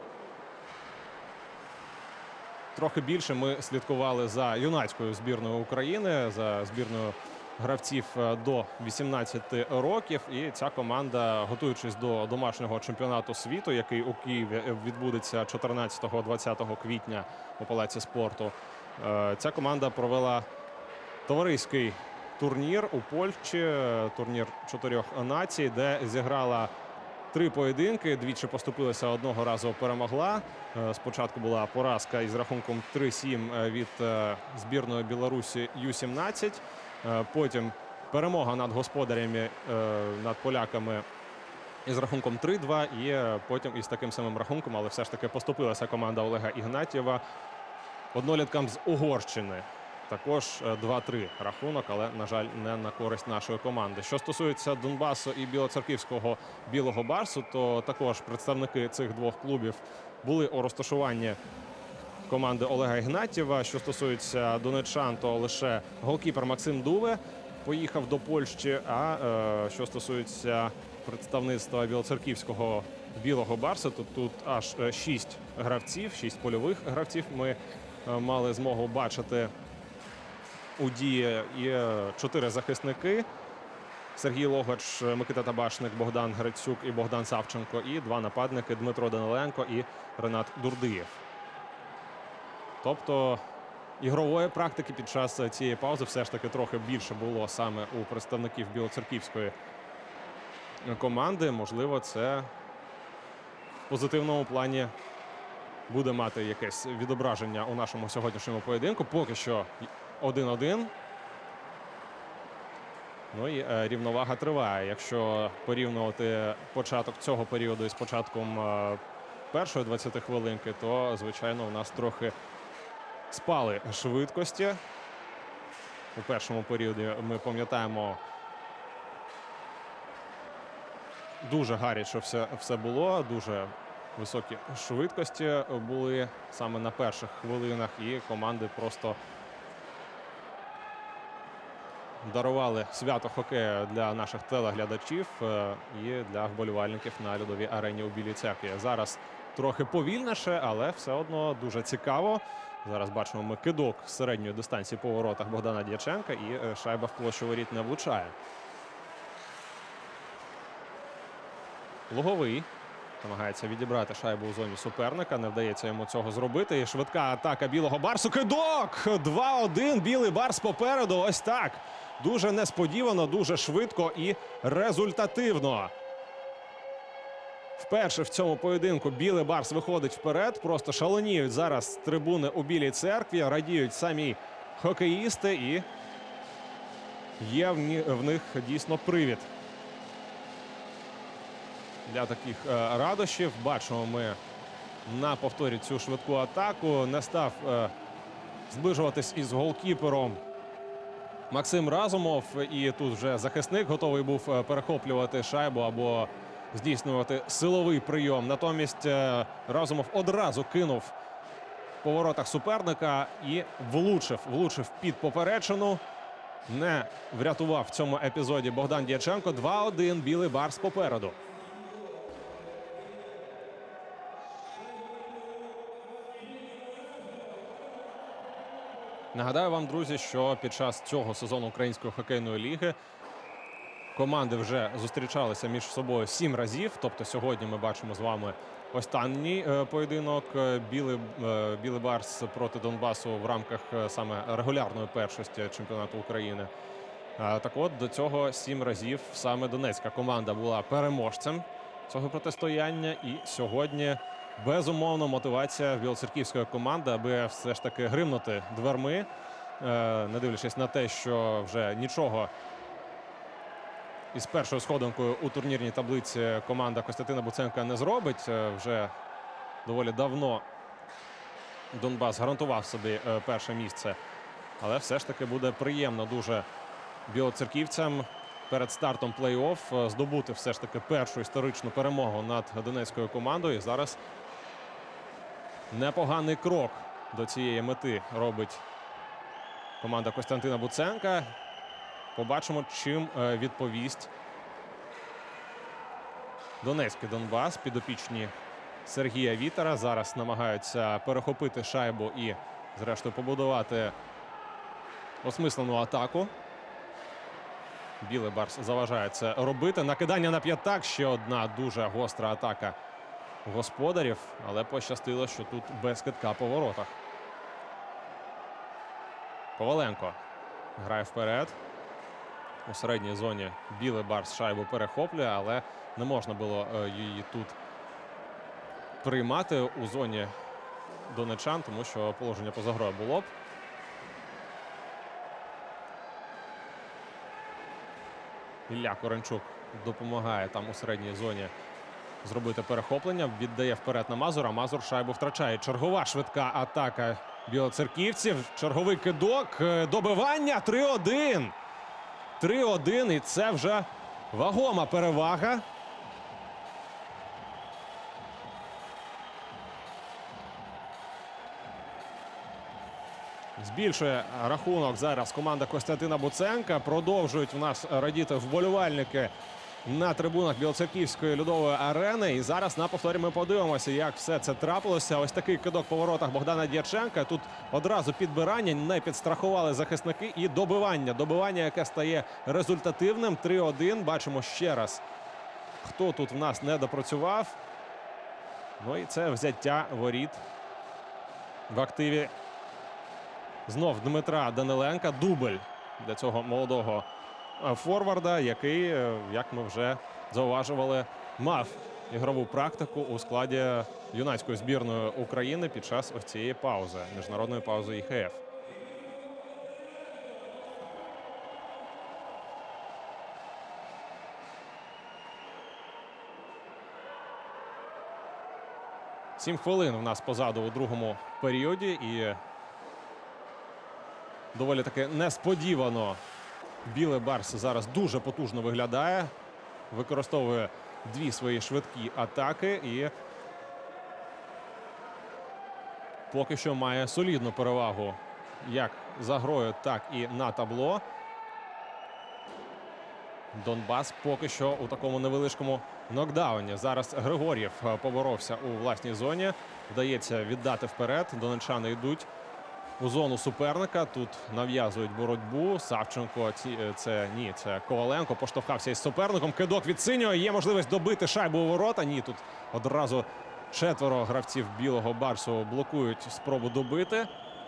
трохи більше ми слідкували за юнацькою збірною України, за збірною гравців до вісімнадцяти років. І ця команда, готуючись до домашнього чемпіонату світу, який у Києві відбудеться чотирнадцятого-двадцятого квітня у Палаці спорту, е, ця команда провела товариський турнір у Польщі, турнір чотирьох націй, де зіграла три поєдинки, двічі поступилася, одного разу перемогла. Спочатку була поразка із рахунком три сім від збірної Білорусі ю сімнадцять. Потім перемога над господарями, над поляками із рахунком три два. І потім із таким самим рахунком, але все ж таки поступилася команда Олега Ігнатьєва одноліткам з Угорщини. Також два три рахунок, але, на жаль, не на користь нашої команди. Що стосується Донбасу і білоцерківського Білого Барсу, то також представники цих двох клубів були у розташуванні команди Олега Ігнатьєва. Що стосується донеччан, то лише голкіпер Максим Дуве поїхав до Польщі. А е, що стосується представництва білоцерківського Білого Барсу, то тут аж шість гравців, шість польових гравців ми е, мали змогу бачити у дії. І чотири захисники: Сергій Логач, Микита Табашник, Богдан Грицюк і Богдан Савченко. І два нападники: Дмитро Даниленко і Ренат Дурдиєв. Тобто ігрової практики під час цієї паузи все ж таки трохи більше було саме у представників білоцерківської команди. Можливо, це в позитивному плані буде мати якесь відображення у нашому сьогоднішньому поєдинку. Поки що один один. Ну і е, рівновага триває. Якщо порівнювати початок цього періоду із початком е, першої двадцяти хвилинки, то, звичайно, у нас трохи спали швидкості. У першому періоді ми пам'ятаємо, дуже гаряче все, все було, дуже високі швидкості були саме на перших хвилинах, і команди просто дарували свято хокею для наших телеглядачів і для вболівальників на льодовій арені у Білій Церкві. Зараз трохи повільніше, але все одно дуже цікаво. Зараз бачимо ми кидок з середньої дистанції по воротах Богдана Дяченка, і шайба в площу воріт не влучає. Луговий намагається відібрати шайбу у зоні суперника. Не вдається йому цього зробити. І швидка атака Білого Барсу. Кидок! два один. Білий Барс попереду. Ось так. Дуже несподівано, дуже швидко і результативно. Вперше в цьому поєдинку Білий Барс виходить вперед. Просто шаленіють зараз трибуни у Білій Церкві. Радіють самі хокеїсти. І є в них дійсно привід для таких е, радощів. Бачимо ми на повторі цю швидку атаку. Не став е, зближуватись із голкіпером Максим Разумов. І тут вже захисник готовий був перехоплювати шайбу або здійснювати силовий прийом. Натомість е, Разумов одразу кинув по воротах суперника і влучив, влучив під поперечину. Не врятував в цьому епізоді Богдан Дяченко. два один. Білий Барс попереду. Нагадаю вам, друзі, що під час цього сезону Української хокейної ліги команди вже зустрічалися між собою сім разів. Тобто сьогодні ми бачимо з вами останній е, поєдинок Білий, е, Білий Барс проти Донбасу в рамках е, саме регулярної першості чемпіонату України. Е, так от, до цього сім разів саме донецька команда була переможцем цього протистояння. І сьогодні, безумовно, мотивація білоцерківської команди, аби все ж таки гримнути дверми, е, не дивлячись на те, що вже нічого із першою сходинкою у турнірній таблиці команда Костянтина Буценка не зробить. Вже доволі давно Донбас гарантував собі перше місце. Але все ж таки буде приємно дуже білоцерківцям перед стартом плей-офф здобути все ж таки першу історичну перемогу над донецькою командою. І зараз непоганий крок до цієї мети робить команда Костянтина Буценка. Побачимо, чим відповість донецький Донбас. Підопічні Сергія Вітера зараз намагаються перехопити шайбу і, зрештою, побудувати осмислену атаку. Білий Барс заважає це робити. Накидання на п'ятак. Ще одна дуже гостра атака господарів. Але пощастило, що тут без кидка по воротах. Коваленко грає вперед. У середній зоні білий Барс шайбу перехоплює, але не можна було її тут приймати у зоні донечан, тому що положення поза грою було б. Ілля Коренчук допомагає там у середній зоні зробити перехоплення. Віддає вперед на Мазура. Мазур шайбу втрачає. Чергова швидка атака білоцерківців. Черговий кидок. Добивання. три один. три один. І це вже вагома перевага. Збільшує рахунок зараз команда Костянтина Буценка. Продовжують в нас радіти вболівальники на трибунах Білоцерківської льодової арени. І зараз на повторі ми подивимося, як все це трапилося. Ось такий кидок по воротах Богдана Дяченка. Тут одразу підбирання, не підстрахували захисники. І добивання. Добивання, яке стає результативним. три один. Бачимо ще раз, хто тут в нас не допрацював. Ну і це взяття воріт в активі знов Дмитра Даниленка. Дубль для цього молодого форварда, який, як ми вже зауважували, мав ігрову практику у складі юнацької збірної України під час ось цієї паузи, міжнародної паузи І Ха Еф. Сім хвилин у нас позаду у другому періоді, і доволі таки несподівано білий Барс зараз дуже потужно виглядає. Використовує дві свої швидкі атаки і поки що має солідну перевагу як за грою, так і на табло. Донбас поки що у такому невеличкому нокдауні. Зараз Григор'єв поборовся у власній зоні. Вдається віддати вперед. Донеччани йдуть у зону суперника. Тут нав'язують боротьбу. Савченко, це ні, це Коваленко. Поштовхався із суперником. Кидок від синього. Є можливість добити шайбу у ворота. Ні, тут одразу четверо гравців білого Барсу блокують спробу добити.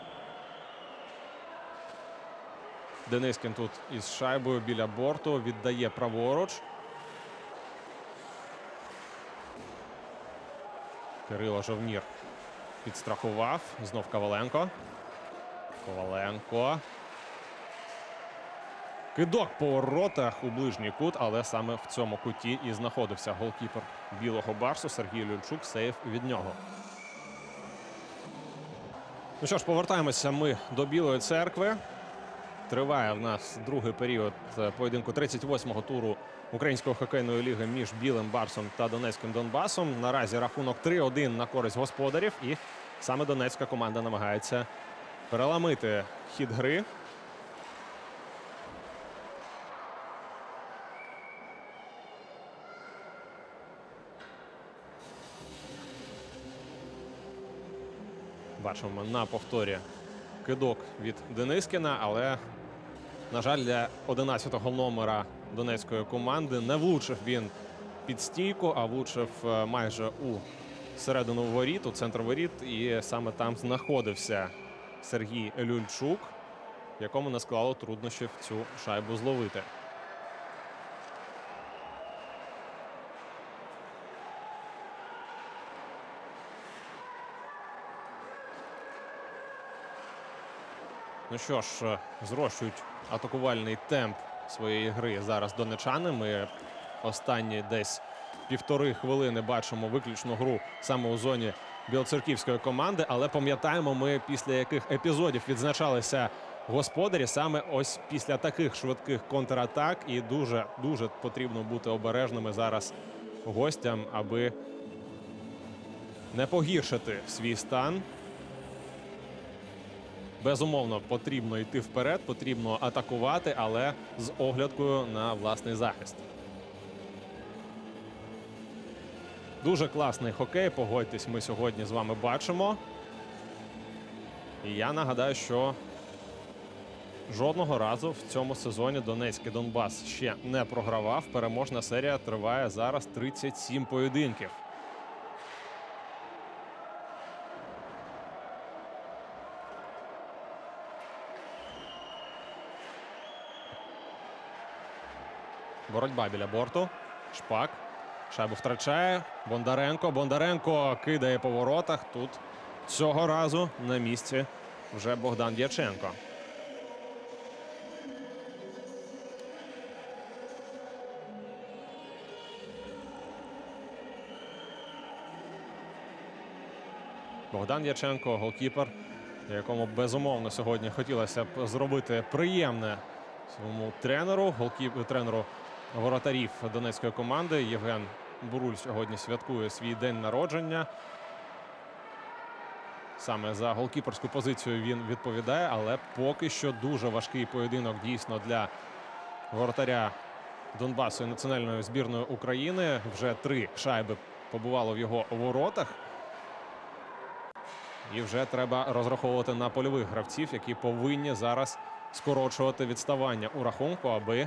Денискін тут із шайбою біля борту. Віддає праворуч. Кирило Жовнір підстрахував. Знов Коваленко. Коваленко. Кидок по воротах у ближній кут, але саме в цьому куті і знаходився голкіпер білого Барсу Сергій Люльчук. Сейв від нього. Ну що ж, повертаємося ми до Білої Церкви. Триває в нас другий період поєдинку тридцять восьмого туру Української хокейної ліги між Білим Барсом та Донецьким Донбасом. Наразі рахунок три один на користь господарів. І саме донецька команда намагається переламити хід гри. Бачимо на повторі кидок від Денискіна, але, на жаль, для одинадцятого номера донецької команди не влучив він під стійку, а влучив майже у середину воріт, у центр воріт. І саме там знаходився Сергій Люльчук, якому не склало труднощів цю шайбу зловити. Ну що ж, зрощують атакувальний темп своєї гри зараз донечани. Ми останні десь півтори хвилини бачимо виключну гру саме у зоні білоцерківської команди. Але пам'ятаємо ми, після яких епізодів відзначалися господарі. Саме ось після таких швидких контратак. І дуже-дуже потрібно бути обережними зараз гостям, аби не погіршити свій стан. Безумовно, потрібно йти вперед, потрібно атакувати, але з оглядкою на власний захист. Дуже класний хокей, погодьтесь, ми сьогодні з вами бачимо. І я нагадаю, що жодного разу в цьому сезоні Донецький Донбас ще не програвав. Переможна серія триває зараз тридцять сім поєдинків. Боротьба біля борту. Шпак. Шайбу втрачає. Бондаренко. Бондаренко кидає по воротах. Тут цього разу на місці вже Богдан Дяченко. Богдан Дяченко, голкіпер, якому безумовно сьогодні хотілося б зробити приємне своєму тренеру, голкіп... тренеру воротарів донецької команди. Євген Буруль сьогодні святкує свій день народження. Саме за голкіперську позицію він відповідає, але поки що дуже важкий поєдинок дійсно для воротаря Донбасу і національної збірної України. Вже три шайби побувало в його воротах. І вже треба розраховувати на польових гравців, які повинні зараз скорочувати відставання у рахунку, аби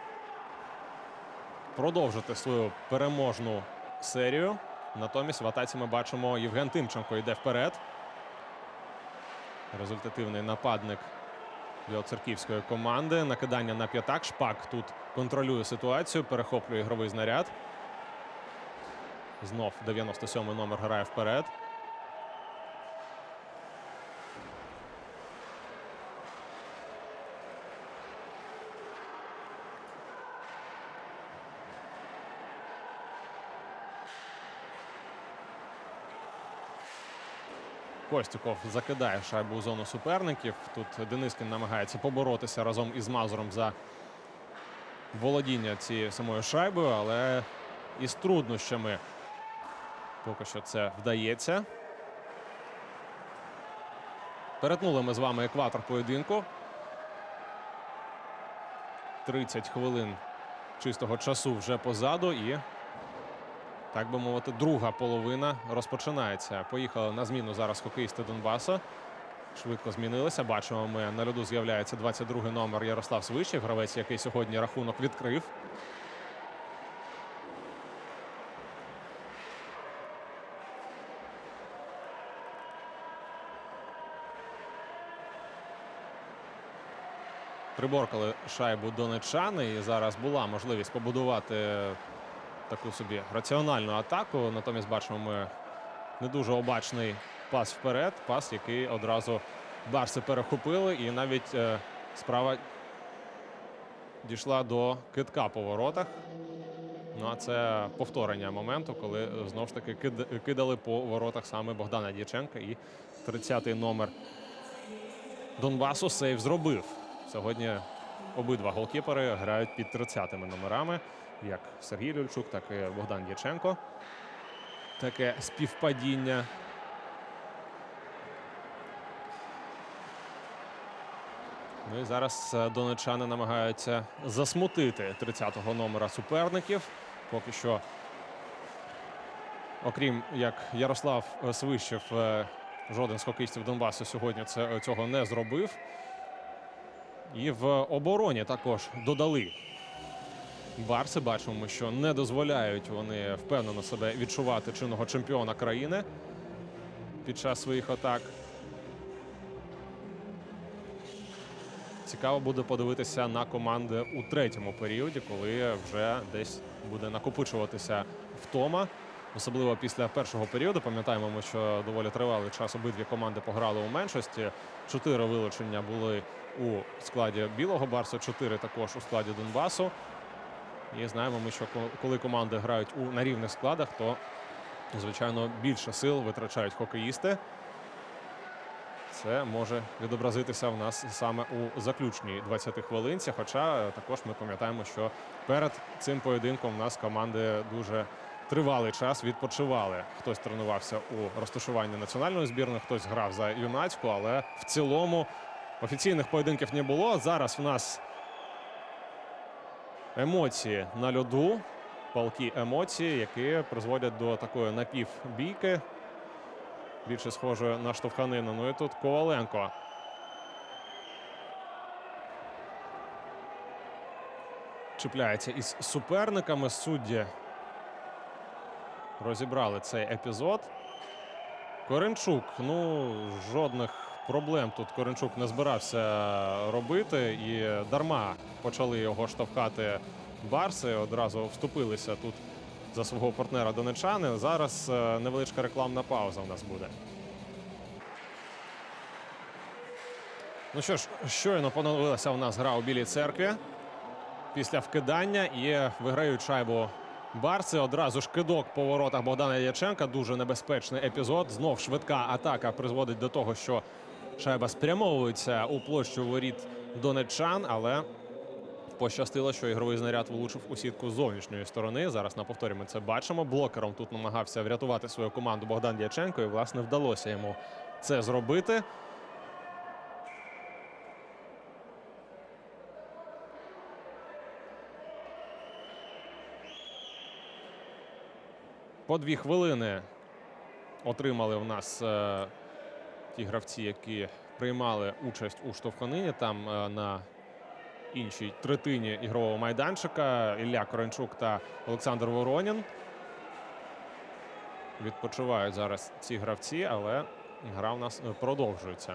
продовжити свою переможну серію. Натомість в атаці ми бачимо, Євген Тимченко йде вперед. Результативний нападник білоцерківської команди. Накидання на п'ятак. Шпак тут контролює ситуацію, перехоплює ігровий знаряд. Знов дев'яносто сьомий номер грає вперед. Костюков закидає шайбу у зону суперників. Тут Денискін намагається поборотися разом із Мазуром за володіння цією самою шайбою, але із труднощами поки що це вдається. Перетнули ми з вами екватор поєдинку. тридцять хвилин чистого часу вже позаду і, так би мовити, друга половина розпочинається. Поїхали на зміну зараз хокеїсти Донбасу. Швидко змінилися. Бачимо, ми на льоду з'являється двадцять другий номер Ярослав Свищев, гравець, який сьогодні рахунок відкрив. Приборкали шайбу донеччани, і зараз була можливість побудувати таку собі раціональну атаку. Натомість бачимо ми не дуже обачний пас вперед. Пас, який одразу барси перехопили. І навіть е, справа дійшла до кидка по воротах. Ну а це повторення моменту, коли знову ж таки кид, кидали по воротах саме Богдана Дяченка. І тридцятий номер Донбасу сейв зробив. Сьогодні обидва голкіпери грають під тридцятими номерами. Як Сергій Люльчук, так і Богдан Дяченко. Таке співпадіння. Ну і зараз донеччани намагаються засмутити тридцятого номера суперників. Поки що, окрім як Ярослав Свищев, жоден з хокеїстів Донбасу сьогодні це, цього не зробив. І в обороні також додали барси. Бачимо, що не дозволяють вони впевнено себе відчувати чинного чемпіона країни під час своїх атак. Цікаво буде подивитися на команди у третьому періоді, коли вже десь буде накопичуватися втома. Особливо після першого періоду. Пам'ятаємо, ми, що доволі тривалий час обидві команди пограли у меншості. Чотири вилучення були у складі Білого Барсу, чотири також у складі Донбасу. І знаємо ми, що коли команди грають у, на рівних складах, то, звичайно, більше сил витрачають хокеїсти. Це може відобразитися в нас саме у заключній двадцятій хвилинці. Хоча також ми пам'ятаємо, що перед цим поєдинком в нас команди дуже тривалий час відпочивали. Хтось тренувався у розташуванні національної збірної, хтось грав за юнацьку, але в цілому офіційних поєдинків не було. Зараз в нас емоції на льоду, палкі емоції, які призводять до такої напівбійки, більше схожої на штовханину. Ну і тут Коваленко чіпляється із суперниками. Судді розібрали цей епізод. Коренчук, ну, жодних проблем тут Коренчук не збирався робити. І дарма почали його штовхати Барси одразу вступилися тут за свого партнера донечани. Зараз невеличка рекламна пауза у нас буде. Ну що ж, щойно поновилася у нас гра у Білій Церкві. Після вкидання і виграють шайбу барси. Одразу ж кидок по воротах Богдана Дяченка. Дуже небезпечний епізод. Знов швидка атака призводить до того, що шайба спрямовується у площу воріт донеччан, але пощастило, що ігровий знаряд влучив у сітку з зовнішньої сторони. Зараз на повторі ми це бачимо. Блокером тут намагався врятувати свою команду Богдан Дяченко, і, власне, вдалося йому це зробити. По дві хвилини отримали в нас е, ті гравці, які приймали участь у штовханині. Там е, на іншій третині ігрового майданчика Ілля Коренчук та Олександр Воронін. Відпочивають зараз ці гравці, але гра у нас продовжується.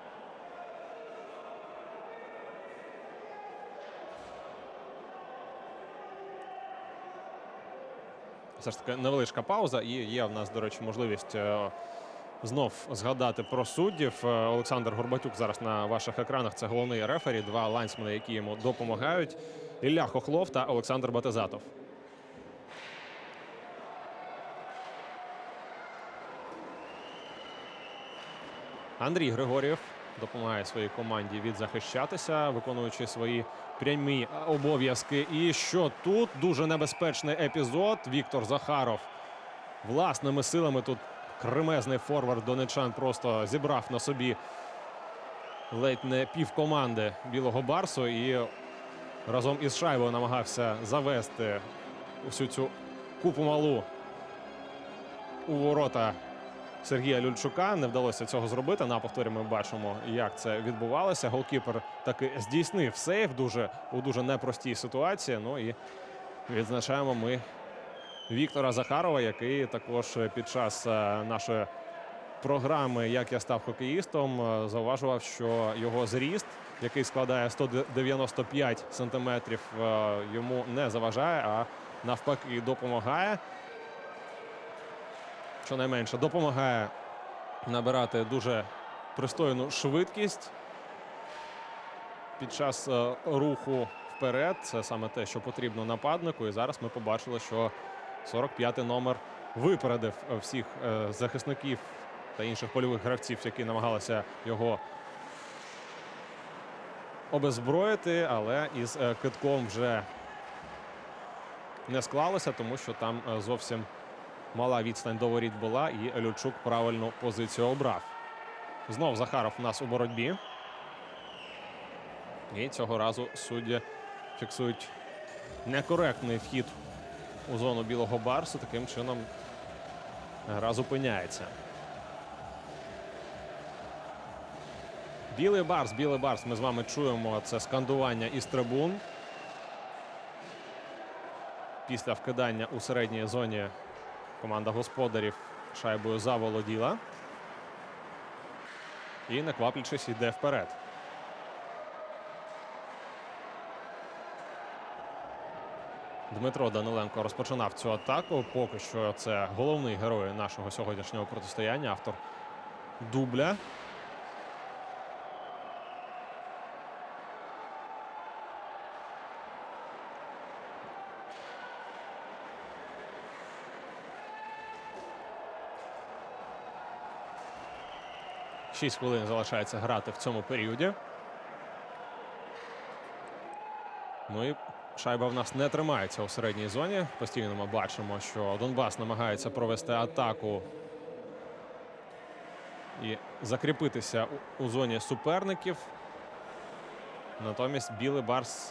Все ж таки невеличка пауза, і є в нас, до речі, можливість е, знов згадати про суддів. Е, Олександр Горбатюк зараз на ваших екранах. Це головний рефері, два лайнсмени, які йому допомагають. Ілля Хохлов та Олександр Батизатов. Андрій Григорєв допомагає своїй команді відзахищатися, виконуючи свої прямі обов'язки. І що тут? Дуже небезпечний епізод. Віктор Захаров власними силами тут кремезний форвард донеччан просто зібрав на собі ледь не пів команди білого барсу і разом із шайбою намагався завести усю цю купу малу у ворота Сергія Люльчука. Не вдалося цього зробити. На повторі ми бачимо, як це відбувалося. Голкіпер таки здійснив сейв дуже, у дуже непростій ситуації. Ну і відзначаємо ми Віктора Захарова, який також під час нашої програми «Як я став хокеїстом» зауважував, що його зріст, який складає сто дев'яносто п'ять сантиметрів, йому не заважає, а навпаки допомагає. Щонайменше допомагає набирати дуже пристойну швидкість під час руху вперед. Це саме те, що потрібно нападнику. І зараз ми побачили, що сорок п'ятий номер випередив всіх захисників та інших польових гравців, які намагалися його обеззброїти, але із китком вже не склалося, тому що там зовсім мала відстань до воріт була, і Люльчук правильну позицію обрав. Знов Захаров у нас у боротьбі. І цього разу судді фіксують некоректний вхід у зону білого барсу. Таким чином гра зупиняється. Білий барс, білий барс. Ми з вами чуємо це скандування із трибун. Після вкидання у середній зоні команда господарів шайбою заволоділа. І, не кваплячись, йде вперед. Дмитро Даниленко розпочинав цю атаку. Поки що це головний герой нашого сьогоднішнього протистояння, автор дубля. шість хвилин залишається грати в цьому періоді. Ну і шайба в нас не тримається у середній зоні. Постійно ми бачимо, що Донбас намагається провести атаку і закріпитися у зоні суперників. Натомість білий барс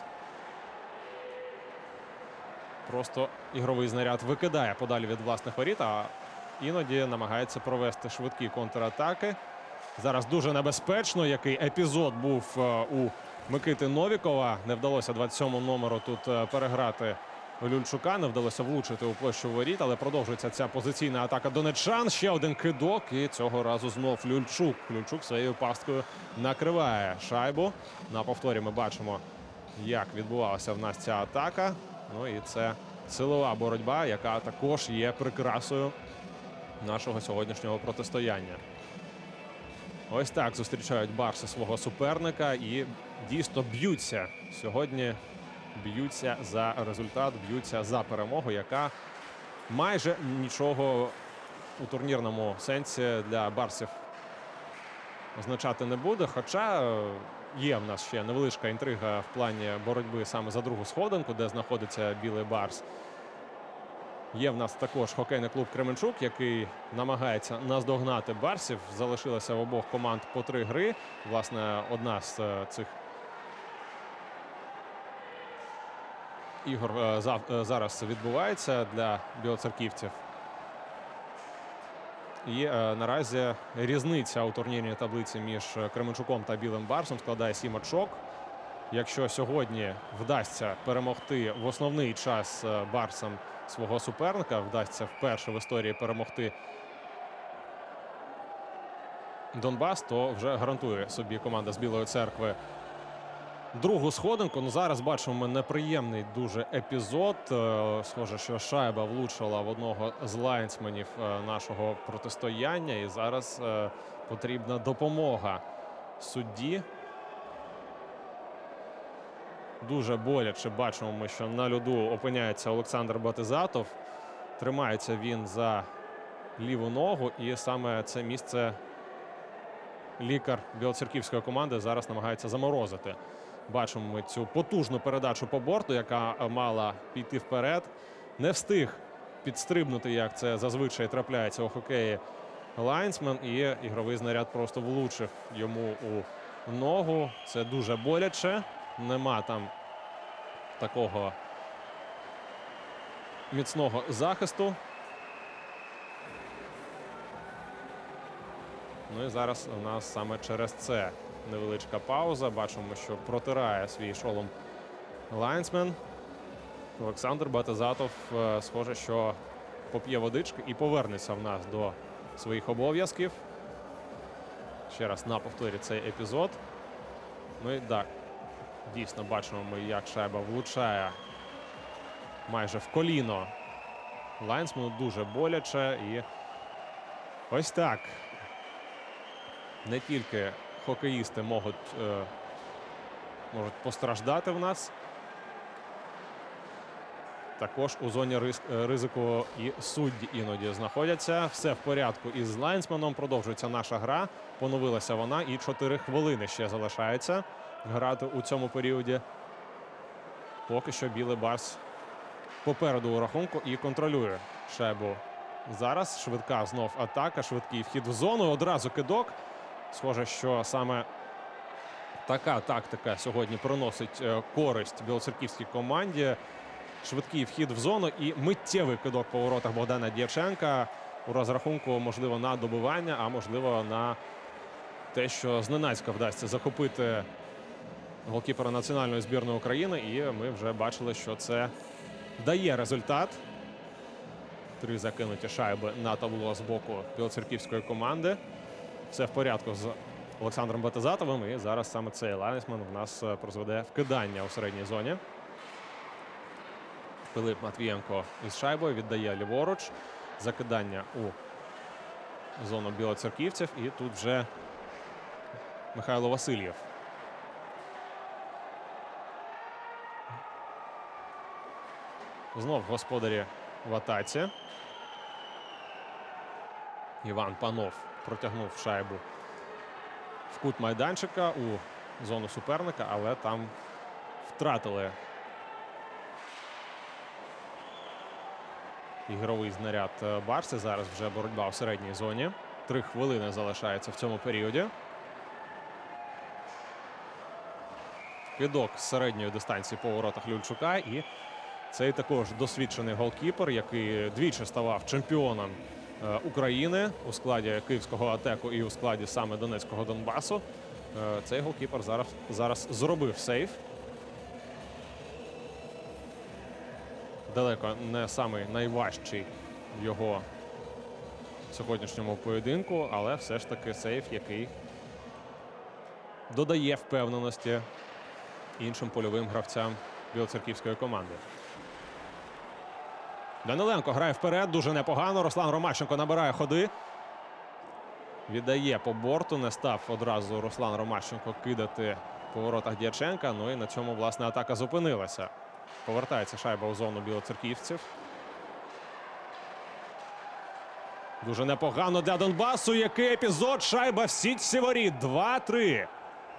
просто ігровий знаряд викидає подалі від власних воріт, а іноді намагається провести швидкі контратаки. Зараз дуже небезпечно, який епізод був у Микити Новікова. Не вдалося двадцять сьомому номеру тут переграти Люльчука, не вдалося влучити у площу воріт, але продовжується ця позиційна атака донеччан. Ще один кидок, і цього разу знов Люльчук. Люльчук своєю пасткою накриває шайбу. На повторі ми бачимо, як відбувалася в нас ця атака. Ну і це силова боротьба, яка також є прикрасою нашого сьогоднішнього протистояння. Ось так зустрічають барси свого суперника і дійсно б'ються. Сьогодні б'ються за результат, б'ються за перемогу, яка майже нічого у турнірному сенсі для барсів означати не буде. Хоча є в нас ще невеличка інтрига в плані боротьби саме за другу сходинку, де знаходиться білий барс. Є в нас також хокейний клуб «Кременчук», який намагається наздогнати барсів. Залишилося в обох команд по три гри. Власне, одна з цих ігор зараз відбувається для білоцерківців. І е, наразі різниця у турнірній таблиці між Кременчуком та Білим Барсом складає сім очок. Якщо сьогодні вдасться перемогти в основний час барсам свого суперника, вдасться вперше в історії перемогти Донбас, то вже гарантує собі команда з Білої Церкви другу сходинку. Ну, зараз бачимо неприємний дуже епізод. Схоже, що шайба влучила в одного з лайнсменів нашого протистояння. І зараз потрібна допомога судді. Дуже боляче бачимо ми, що на льоду опиняється Олександр Батизатов. Тримається він за ліву ногу. І саме це місце лікар білоцерківської команди зараз намагається заморозити. Бачимо ми цю потужну передачу по борту, яка мала піти вперед. Не встиг підстрибнути, як це зазвичай трапляється у хокеї, лайнсмен. І ігровий знаряд просто влучив йому у ногу. Це дуже боляче. Нема там такого міцного захисту. Ну і зараз у нас саме через це невеличка пауза. Бачимо, що протирає свій шолом лайнсмен. Олександр Батизатов, схоже, що поп'є водички і повернеться в нас до своїх обов'язків. Ще раз на повторі цей епізод. Ну і так, дійсно бачимо ми, як шайба влучає майже в коліно лайнсмену. Дуже боляче. І ось так. Не тільки хокеїсти можуть, е, можуть постраждати в нас. Також у зоні риз, ризику і судді іноді знаходяться. Все в порядку із лайнсменом. Продовжується наша гра. Поновилася вона і чотири хвилини ще залишається грати у цьому періоді. Поки що білий барс попереду у рахунку і контролює шайбу. Зараз швидка знов атака, швидкий вхід в зону. Одразу кидок. Схоже, що саме така тактика сьогодні приносить користь білоцерківській команді. Швидкий вхід в зону і миттєвий кидок по воротах Богдана Дяченка у розрахунку, можливо, на добивання, а можливо на те, що зненацька вдасться захопити голкіпера національної збірної України. І ми вже бачили, що це дає результат. Три закинуті шайби на табло з боку білоцерківської команди. Все в порядку з Олександром Батизатовим. І зараз саме цей лайнсмен в нас прозведе вкидання у середній зоні. Пилип Матвієнко із шайбою віддає ліворуч. Закидання у зону білоцерківців. І тут вже Михайло Васильєв. Знов господарі в атаці. Іван Панов протягнув шайбу в кут майданчика у зону суперника, але там втратили ігровий знаряд барси. Зараз вже боротьба у середній зоні. Три хвилини залишається в цьому періоді. Кидок з середньої дистанції по воротах Люльчука. І цей також досвідчений голкіпер, який двічі ставав чемпіоном України у складі Київського АТЕКу і у складі саме Донецького Донбасу. Цей голкіпер зараз, зараз зробив сейф. Далеко не самий найважчий в його сьогоднішньому поєдинку, але все ж таки сейф, який додає впевненості іншим польовим гравцям білоцерківської команди. Даниленко грає вперед, дуже непогано. Руслан Ромащенко набирає ходи. Віддає по борту, не став одразу Руслан Ромащенко кидати по воротах Дяченка. Ну і на цьому, власне, атака зупинилася. Повертається шайба у зону білоцерківців. Дуже непогано для Донбасу. Який епізод? Шайба в сітці воріт. два-три.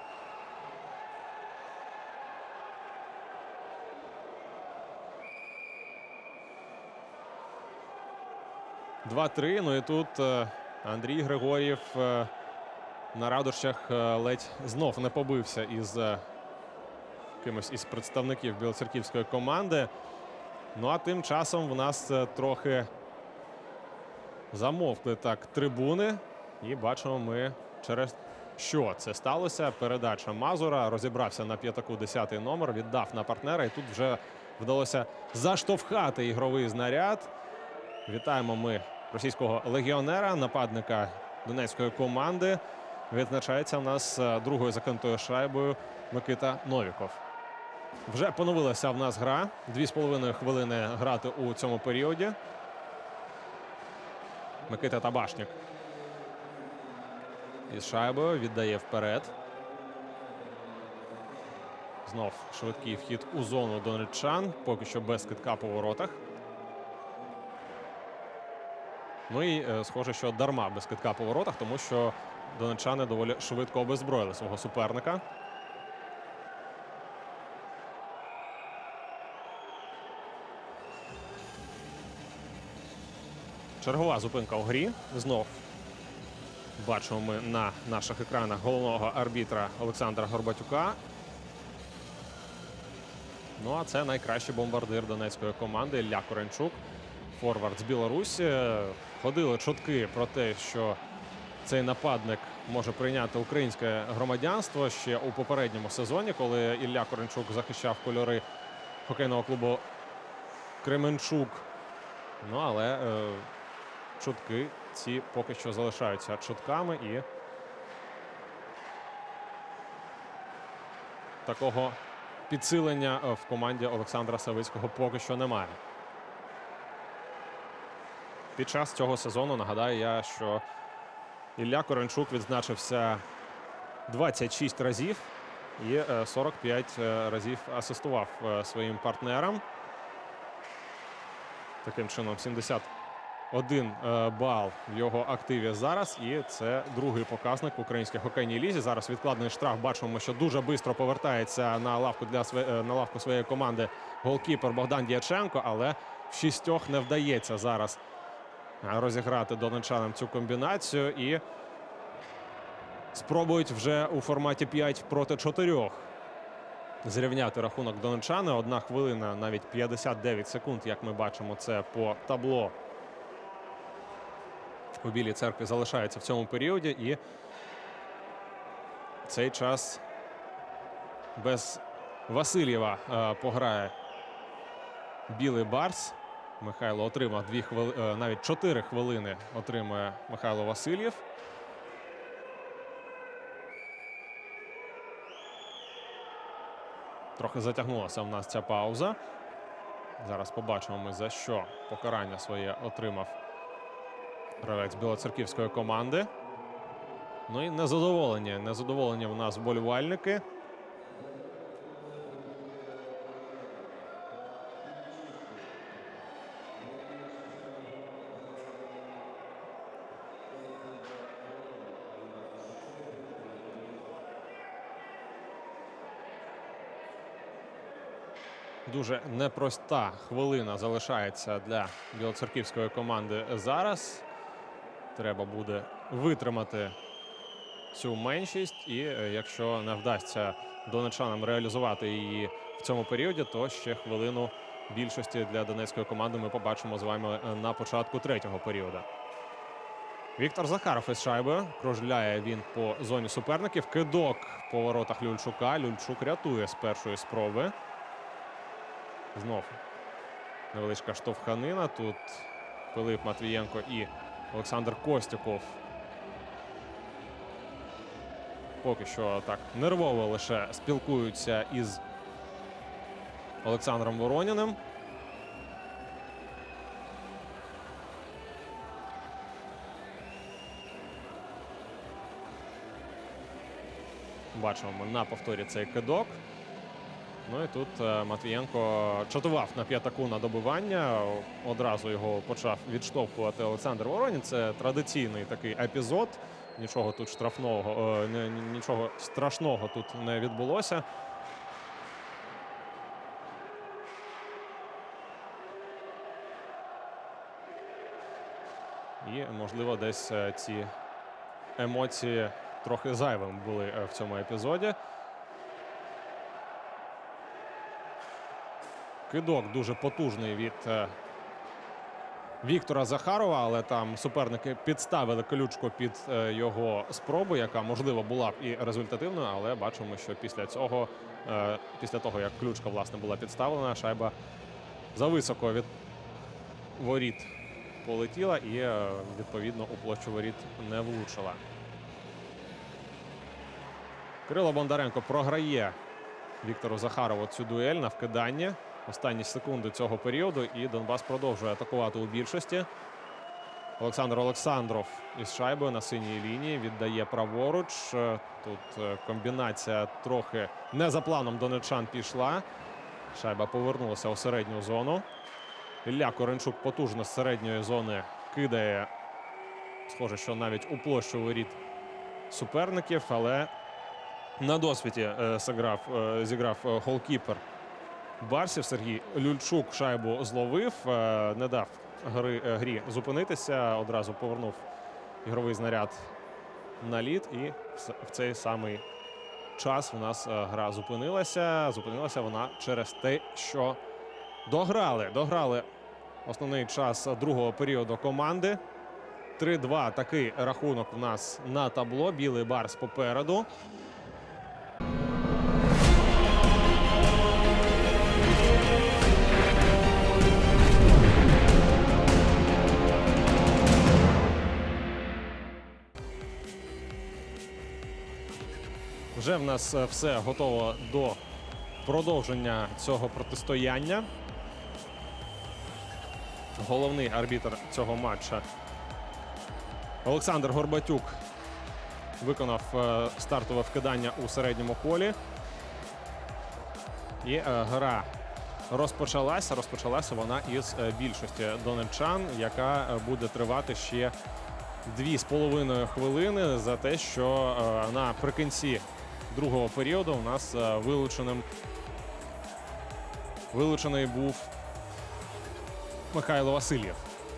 два-три. Ну і тут Андрій Григор'єв на радощах ледь знов не побився із кимось із представників білоцерківської команди. Ну а тим часом в нас трохи замовкли так трибуни. І бачимо ми, через що це сталося. Передача Мазура. Розібрався на п'ятаку десятий номер, віддав на партнера. І тут вже вдалося заштовхати ігровий знаряд. Вітаємо ми російського легіонера, нападника донецької команди. Відзначається в нас другою закинутою шайбою Микита Новіков. Вже поновилася в нас гра. Дві з половиною хвилини грати у цьому періоді. Микита Табашнік із шайбою віддає вперед. Знов швидкий вхід у зону донеччан. Поки що без кидка по воротах. Ну і е, схоже, що дарма без кидка по воротах, тому що донеччани доволі швидко обезброїли свого суперника. Чергова зупинка у грі. Знов бачимо ми на наших екранах головного арбітра Олександра Горбатюка. Ну а це найкращий бомбардир донецької команди Ілля Коренчук. Форвард з Білорусі. Ходили чутки про те, що цей нападник може прийняти українське громадянство ще у попередньому сезоні, коли Ілля Коренчук захищав кольори хокейного клубу Кременчук. Ну, але е, чутки ці поки що залишаються чутками і такого підсилення в команді Олександра Савицького поки що немає. Під час цього сезону, нагадаю я, що Ілля Коренчук відзначився двадцять шість разів і сорок п'ять разів асистував своїм партнерам. Таким чином, сімдесят один бал в його активі зараз. І це другий показник в українській хокейній лізі. Зараз відкладений штраф. Бачимо, що дуже швидко повертається на лавку, для, на лавку своєї команди голкіпер Богдан Дяченко, але в шістьох не вдається зараз розіграти донеччанам цю комбінацію і спробують вже у форматі п'ять проти чотирьох зрівняти рахунок донеччани. Одна хвилина, навіть п'ятдесят дев'ять секунд, як ми бачимо це по табло. У Білій Церкві залишається в цьому періоді і цей час без Васильєва е, пограє Білий Барс. Михайло отримав дві хвили... навіть чотири хвилини отримує Михайло Васильєв. Трохи затягнулася в нас ця пауза. Зараз побачимо ми, за що покарання своє отримав гравець білоцерківської команди. Ну і незадоволення. Незадоволення в нас вболівальники. Дуже непроста хвилина залишається для білоцерківської команди зараз. Треба буде витримати цю меншість. І якщо не вдасться донеччанам реалізувати її в цьому періоді, то ще хвилину більшості для донецької команди ми побачимо з вами на початку третього періоду. Віктор Захаров із шайбою. Кружляє він по зоні суперників. Кидок по воротах Люльчука. Люльчук рятує з першої спроби. Знов невеличка штовханина. Тут Пилип Матвієнко і Олександр Костюков поки що так нервово лише спілкуються із Олександром Вороніним. Бачимо ми на повторі цей кидок. Ну і тут Матвієнко чатував на п'ятаку на добивання. Одразу його почав відштовхувати Олександр Воронін. Це традиційний такий епізод. Нічого тут штрафного, нічого страшного тут не відбулося. І, можливо, десь ці емоції трохи зайвими були в цьому епізоді. Кидок дуже потужний від Віктора Захарова, але там суперники підставили ключку під його спробу, яка, можливо, була б і результативною, але бачимо, що після цього, після того, як ключка, власне, була підставлена, шайба зависоко від воріт полетіла і, відповідно, у площу воріт не влучила. Кирило Бондаренко програє Віктору Захарову цю дуель на вкиданні. Останні секунди цього періоду, і Донбас продовжує атакувати у більшості. Олександр Олександров із шайбою на синій лінії віддає праворуч. Тут комбінація трохи не за планом донеччан пішла. Шайба повернулася у середню зону. Ілля Коренчук потужно з середньої зони кидає. Схоже, що навіть у площу воріт суперників, але на досвіді зіграв, зіграв голкіпер барсів. Сергій Люльчук шайбу зловив, не дав гри, грі зупинитися, одразу повернув ігровий знаряд на лід, і в цей самий час у нас гра зупинилася. Зупинилася вона через те, що дограли. Дограли основний час другого періоду команди. три-два такий рахунок у нас на табло. Білий барс попереду. Вже в нас все готово до продовження цього протистояння. Головний арбітр цього матча Олександр Горбатюк виконав стартове вкидання у середньому колі. І гра розпочалася. Розпочалася вона із більшості донеччан, яка буде тривати ще дві з половиною хвилини за те, що наприкінці другого періоду у нас вилученим вилучений був Михайло Васильєв.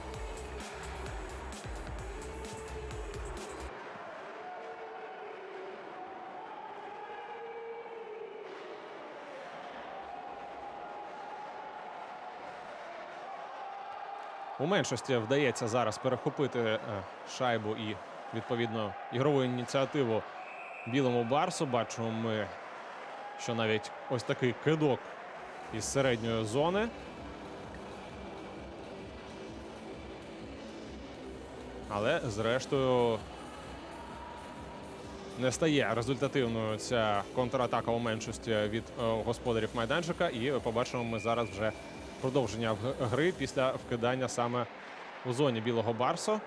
У меншості вдається зараз перехопити шайбу і, відповідно, ігрову ініціативу білому барсу. Бачимо ми, що навіть ось такий кидок із середньої зони. Але, зрештою, не стає результативною ця контратака у меншості від господарів майданчика. І побачимо ми зараз вже продовження гри після вкидання саме у зоні білого барсу.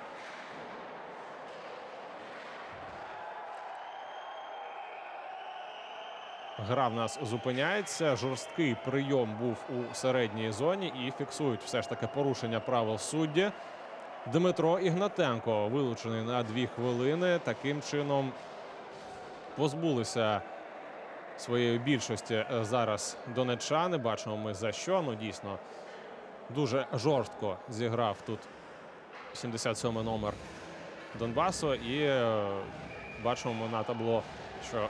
Гра в нас зупиняється. Жорсткий прийом був у середній зоні і фіксують все ж таки порушення правил судді. Дмитро Ігнатенко вилучений на дві хвилини. Таким чином позбулися своєї більшості зараз донеччани. Бачимо ми за що. Ну, дійсно, дуже жорстко зіграв тут сімдесят сьомий номер Донбасу. І бачимо ми на табло, що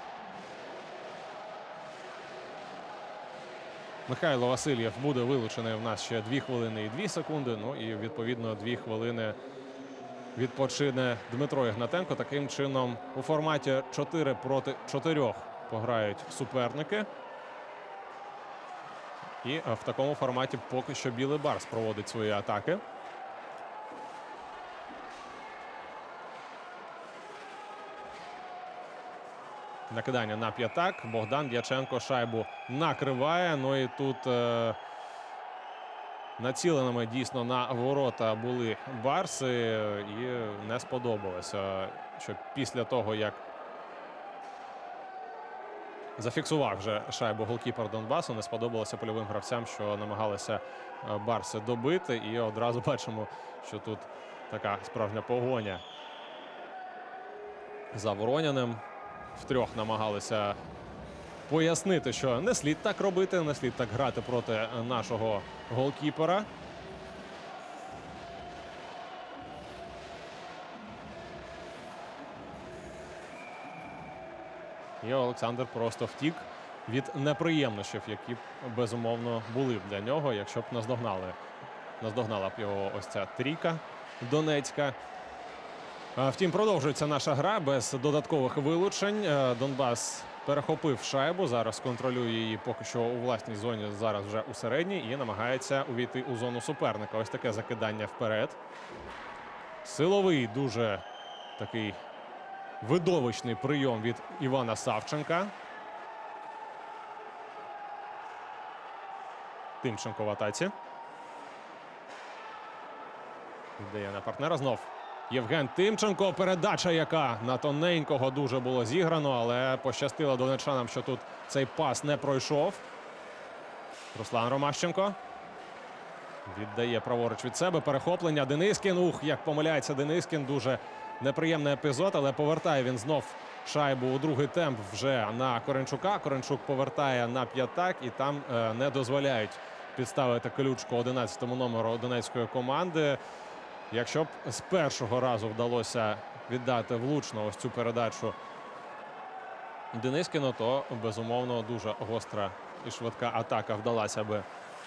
Михайло Васильєв буде вилучений у нас ще дві хвилини і дві секунди. Ну і, відповідно, дві хвилини відпочине Дмитро Ігнатенко. Таким чином, у форматі чотири проти чотирьох пограють суперники. І в такому форматі поки що білий барс проводить свої атаки. Накидання на п'ятак. Богдан Дяченко шайбу накриває. Ну і тут е націленими дійсно на ворота були барси. І не сподобалося, що після того, як Зафіксував вже шайбу голкіпер Донбасу. Не сподобалося польовим гравцям, що намагалися барси добити. І одразу бачимо, що тут така справжня погоня за Вороняним. Втрьох намагалися пояснити, що не слід так робити, не слід так грати проти нашого голкіпера. І Олександр просто втік від неприємнощів, які, безумовно, були б для нього, якщо б наздогнали. Наздогнала б його ось ця трійка донецька. Втім, продовжується наша гра без додаткових вилучень. Донбас перехопив шайбу, зараз контролює її поки що у власній зоні, зараз вже у середній, і намагається увійти у зону суперника. Ось таке закидання вперед. Силовий, дуже такий видовищний прийом від Івана Савченка. Тимченко в атаці. Віддає на партнера знов. Євген Тимченко. Передача, яка на тоненького дуже було зіграно, але пощастило донеччанам, що тут цей пас не пройшов. Руслан Ромащенко. Віддає праворуч від себе. Перехоплення. Денискін. Ух, як помиляється Денискін. Дуже неприємний епізод, але повертає він знов шайбу у другий темп вже на Коренчука. Коренчук повертає на п'ятак і там е, не дозволяють підставити колючку одинадцятому номеру донецької команди. Якщо б з першого разу вдалося віддати влучно ось цю передачу Денискіну, то, безумовно, дуже гостра і швидка атака вдалася би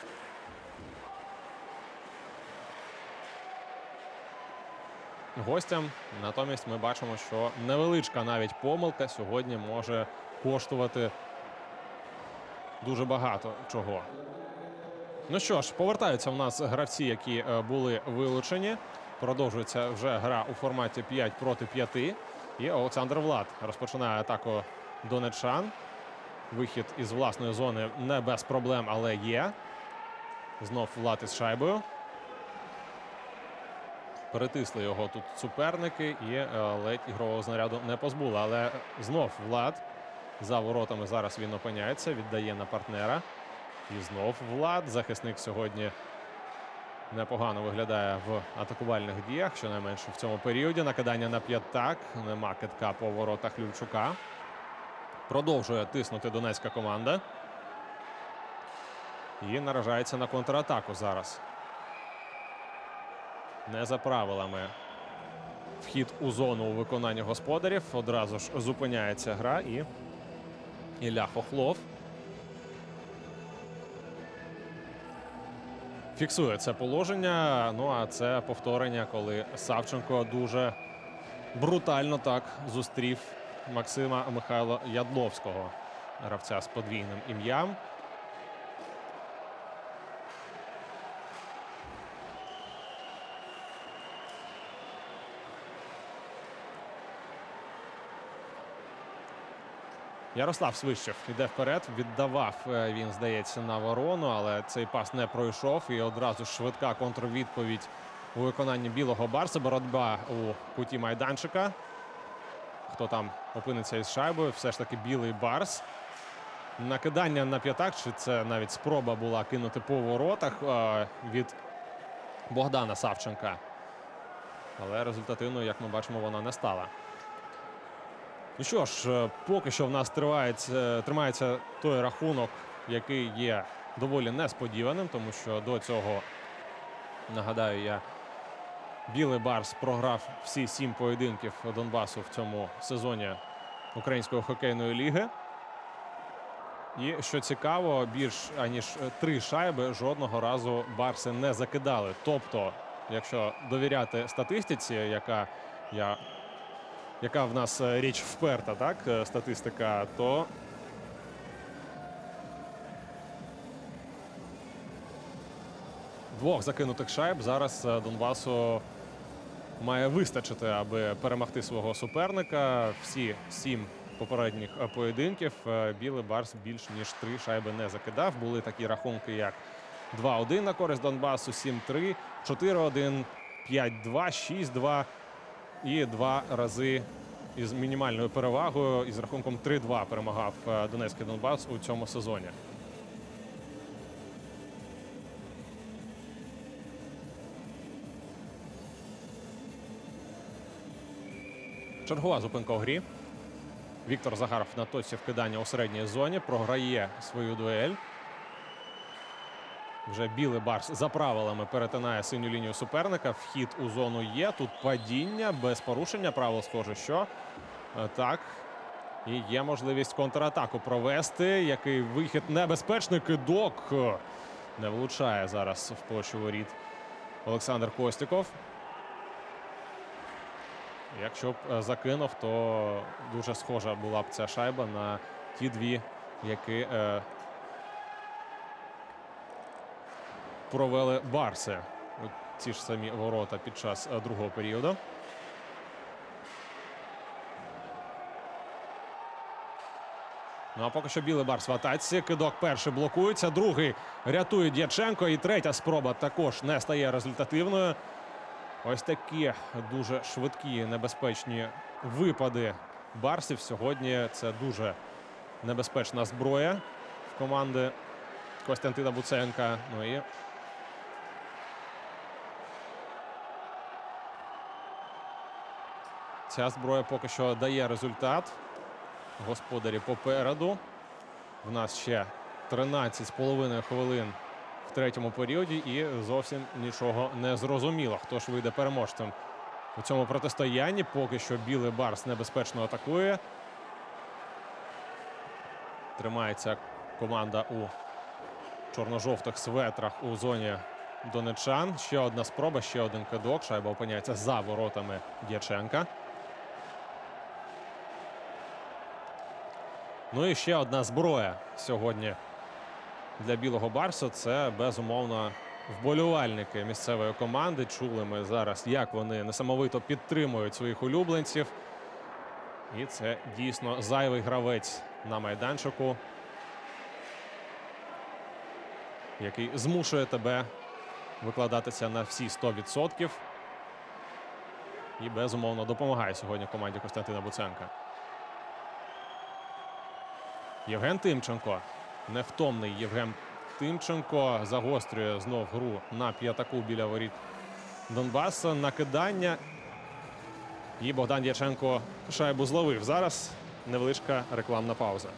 гостям. Натомість ми бачимо, що невеличка навіть помилка сьогодні може коштувати дуже багато чого. Ну що ж, повертаються в нас гравці, які були вилучені. Продовжується вже гра у форматі п'ять проти п'яти. І Олександр Влад розпочинає атаку донеччан. Вихід із власної зони не без проблем, але є. Знов Влад із шайбою. Перетисли його тут суперники і ледь ігрового знаряду не позбули. Але знов Влад за воротами зараз він опиняється, віддає на партнера. І знов Влад. Захисник сьогодні непогано виглядає в атакувальних діях, щонайменше в цьому періоді. Накидання на п'ятак. Нема кидка по воротах Лювчука. Продовжує тиснути донецька команда. І наражається на контратаку зараз. Не за правилами вхід у зону у виконанні господарів. Одразу ж зупиняється гра і Ілля Хохлов фіксує це положення. Ну а це повторення, коли Савченко дуже брутально так зустрів Максима Михайла Ядловського, гравця з подвійним ім'ям. Ярослав Свищев йде вперед, віддавав він, здається, на Ворону, але цей пас не пройшов. І одразу швидка контрвідповідь у виконанні білого барса. Боротьба у куті майданчика. Хто там опиниться із шайбою? Все ж таки білий барс. Накидання на п'ятак, чи це навіть спроба була кинути по воротах від Богдана Савченка. Але результативною, як ми бачимо, вона не стала. Ну що ж, поки що в нас тривається, тримається той рахунок, який є доволі несподіваним, тому що до цього, нагадаю я, білий барс програв всі сім поєдинків Донбасу в цьому сезоні Української хокейної ліги. І, що цікаво, більш аніж три шайби жодного разу барси не закидали. Тобто, якщо довіряти статистиці, яка я... яка в нас річ вперта, так, статистика, то двох закинутих шайб зараз Донбасу має вистачити, аби перемогти свого суперника. Всі сім попередніх поєдинків білий барс більш ніж три шайби не закидав. Були такі рахунки, як два один на користь Донбасу, сім три, чотири один, п'ять два, шість два. І два рази із мінімальною перевагою. Із рахунком три-два перемагав Донецький Донбас у цьому сезоні. Чергова зупинка у грі. Віктор Загаров на точці вкидання у середній зоні. Програє свою дуель. Вже білий барс за правилами перетинає синю лінію суперника. Вхід у зону є. Тут падіння без порушення. Правило схоже, що так. І є можливість контратаку провести. Який вихід небезпечний. Кидок. Не влучає зараз в площу воріт Олександр Костіков. Якщо б закинув, то дуже схожа була б ця шайба на ті дві, які е, провели барси. Ці ж самі ворота під час другого періоду. Ну а поки що білий барс в атаці. Кидок перший блокується, другий рятує Дяченко. І третя спроба також не стає результативною. Ось такі дуже швидкі, небезпечні випади барсів. Сьогодні це дуже небезпечна зброя в команди Костянтина Буценка. Ну і ця зброя поки що дає результат. Господарі попереду. В нас ще тринадцять з половиною хвилин в третьому періоді і зовсім нічого не зрозуміло, хто ж вийде переможцем у цьому протистоянні. Поки що білий барс небезпечно атакує. Тримається команда у чорно-жовтих светрах у зоні донеччан. Ще одна спроба, ще один кидок. Шайба опиняється за воротами Дяченка. Ну і ще одна зброя сьогодні для білого барсу. Це, безумовно, вболівальники місцевої команди. Чули ми зараз, як вони несамовито підтримують своїх улюбленців. І це дійсно зайвий гравець на майданчику, який змушує тебе викладатися на всі сто відсотків. І, безумовно, допомагає сьогодні команді Костянтина Буценка. Євген Тимченко. Невтомний Євген Тимченко загострює знов гру на п'ятаку біля воріт Донбасу. Накидання. І Богдан Дяченко шайбу зловив. Зараз невеличка рекламна пауза.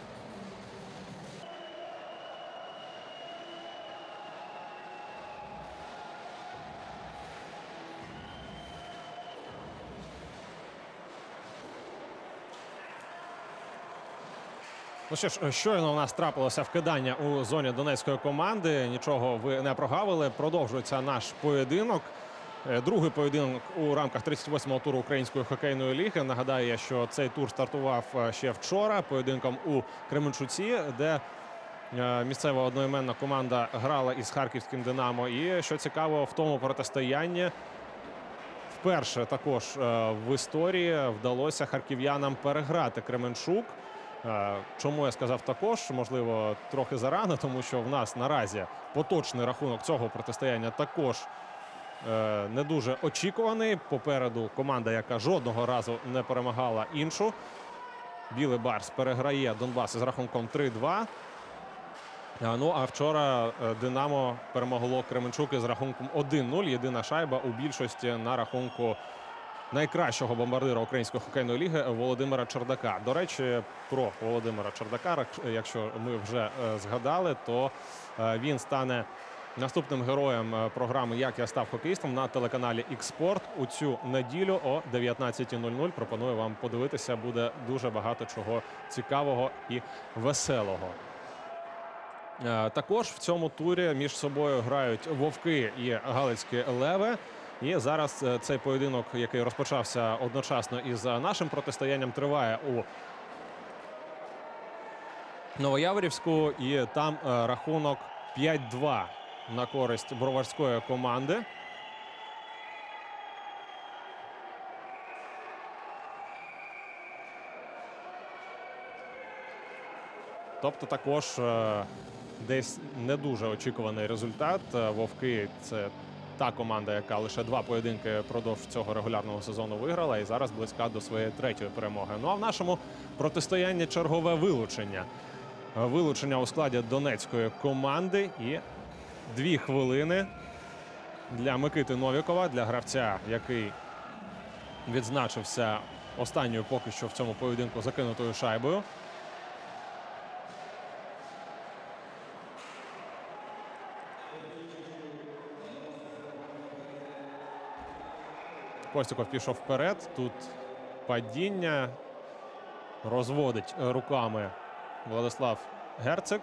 Ну що ж, щойно у нас трапилося вкидання у зоні донецької команди. Нічого ви не прогавили. Продовжується наш поєдинок. Другий поєдинок у рамках тридцять восьмого туру Української хокейної ліги. Нагадаю, що цей тур стартував ще вчора поєдинком у Кременчуці, де місцева одноіменна команда грала із харківським «Динамо». І, що цікаво, в тому протистоянні вперше також в історії вдалося харків'янам переграти Кременчук. Чому я сказав також? Можливо, трохи зарано, тому що в нас наразі поточний рахунок цього протистояння також не дуже очікуваний. Попереду команда, яка жодного разу не перемагала іншу. Білий барс переграє Донбас із рахунком три-два. Ну, а вчора «Динамо» перемогло Кременчук із рахунком один-нуль. Єдина шайба у більшості на рахунку найкращого бомбардира Української хокейної ліги Володимира Чердака. До речі, про Володимира Чердака, якщо ми вже згадали, то він стане наступним героєм програми «Як я став хокеїстом» на телеканалі «Ікспорт» у цю неділю о дев'ятнадцятій нуль-нуль. Пропоную вам подивитися. Буде дуже багато чого цікавого і веселого. Також в цьому турі між собою грають «Вовки» і «Галицькі леви». І зараз цей поєдинок, який розпочався одночасно із нашим протистоянням, триває у Новояворівську. І там рахунок п'ять-два на користь броварської команди. Тобто також десь не дуже очікуваний результат. «Вовки» – це та команда, яка лише два поєдинки впродовж цього регулярного сезону виграла і зараз близька до своєї третьої перемоги. Ну а в нашому протистоянні чергове вилучення. Вилучення у складі донецької команди і дві хвилини для Микити Новікова, для гравця, який відзначився останньою поки що в цьому поєдинку закинутою шайбою. Костюков пішов вперед. Тут падіння. Розводить руками Владислав Герцик.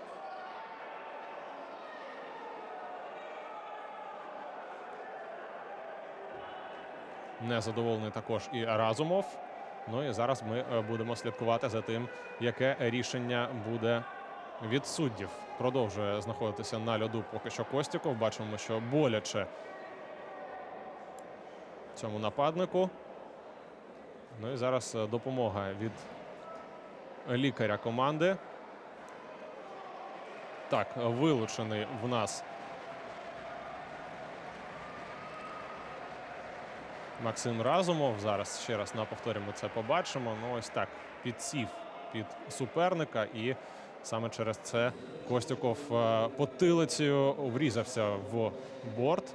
Незадоволений також і Разумов. Ну і зараз ми будемо слідкувати за тим, яке рішення буде від суддів. Продовжує знаходитися на льоду поки що Костюков. Бачимо, що боляче цьому нападнику. Ну і зараз допомога від лікаря команди. Так, вилучений в нас Максим Разумов. Зараз ще раз на повторі ми це побачимо. Ну ось так, підсів під суперника і саме через це Костюков потилицею врізався в борт.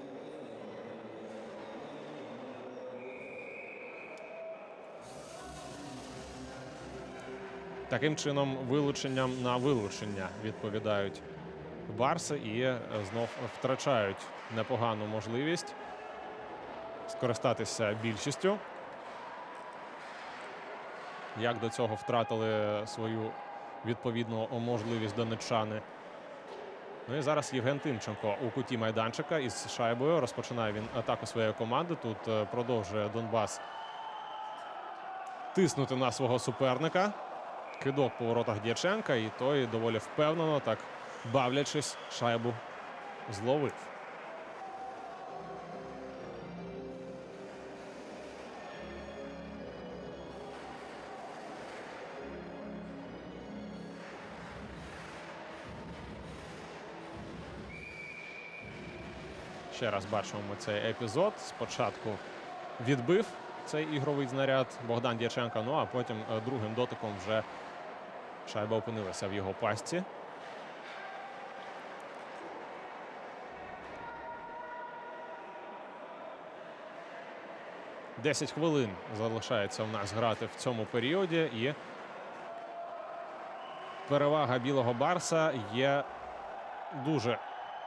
Таким чином, вилученням на вилучення відповідають барси і знов втрачають непогану можливість скористатися більшістю. Як до цього втратили свою відповідну можливість донеччани. Ну і зараз Євген Тимченко у куті майданчика із шайбою. Розпочинає він атаку своєї команди. Тут продовжує Донбас тиснути на свого суперника. Кидок по воротах Дяченка, і той доволі впевнено, так бавлячись, шайбу зловив. Ще раз бачимо ми цей епізод. Спочатку відбив цей ігровий знаряд Богдан Дяченко, ну а потім другим дотиком вже шайба опинилася в його пастці. Десять хвилин залишається у нас грати в цьому періоді, і перевага білого барса є дуже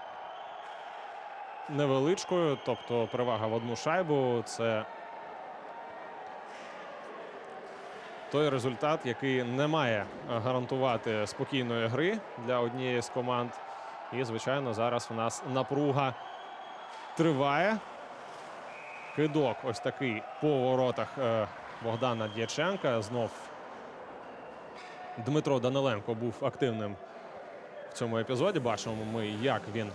невеличкою, тобто перевага в одну шайбу – це той результат, який не має гарантувати спокійної гри для однієї з команд. І, звичайно, зараз у нас напруга триває. Кидок ось такий по воротах Богдана Дяченка. Знов Дмитро Даниленко був активним в цьому епізоді. Бачимо ми, як він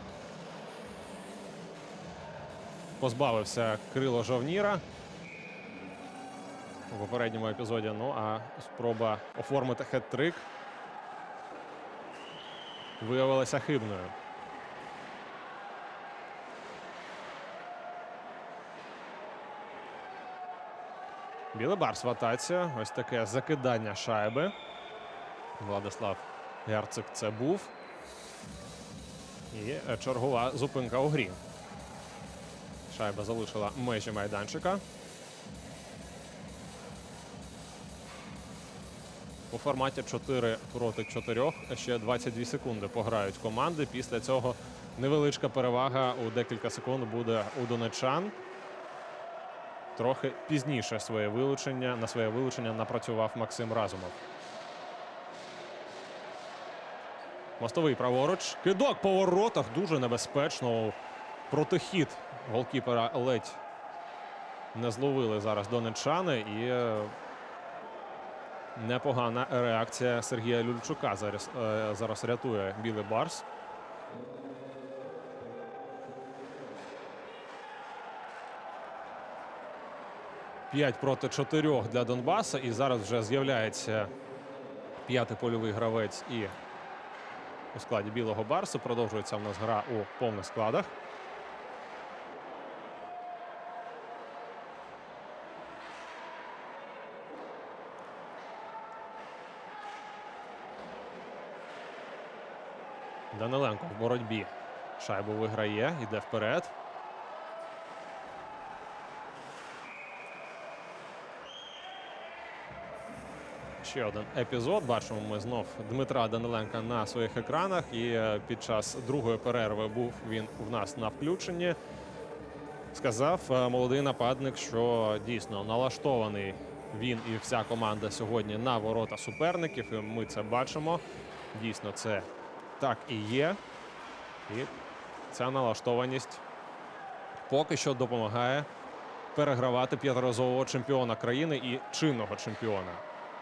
позбавився Кирило Жовніра у попередньому епізоді. Ну а спроба оформити хет-трик виявилася хибною. Білий барс в атаці. Ось таке закидання шайби. Владислав Герцик це був. І чергова зупинка у грі. Шайба залишила межі майданчика. У форматі чотири проти чотирьох ще двадцять дві секунди пограють команди. Після цього невеличка перевага у декілька секунд буде у донеччан. Трохи пізніше своє вилучення, на своє вилучення напрацював Максим Разумов. Мостовий праворуч. Кидок по воротах. Дуже небезпечно. Протихід голкіпера ледь не зловили зараз донеччани. І непогана реакція Сергія Люльчука зараз, зараз рятує білий барс. п'ять проти чотирьох для Донбаса. І зараз вже з'являється п'ятий польовий гравець і у складі білого барсу. Продовжується в нас гра у повних складах. Даниленко в боротьбі. Шайбу виграє, йде вперед. Ще один епізод. Бачимо ми знов Дмитра Даниленка на своїх екранах. І під час другої перерви був він у нас на включенні. Сказав молодий нападник, що дійсно налаштований він і вся команда сьогодні на ворота суперників. І ми це бачимо. Дійсно, це так і є. І ця налаштованість поки що допомагає перегравати п'ятиразового чемпіона країни і чинного чемпіона.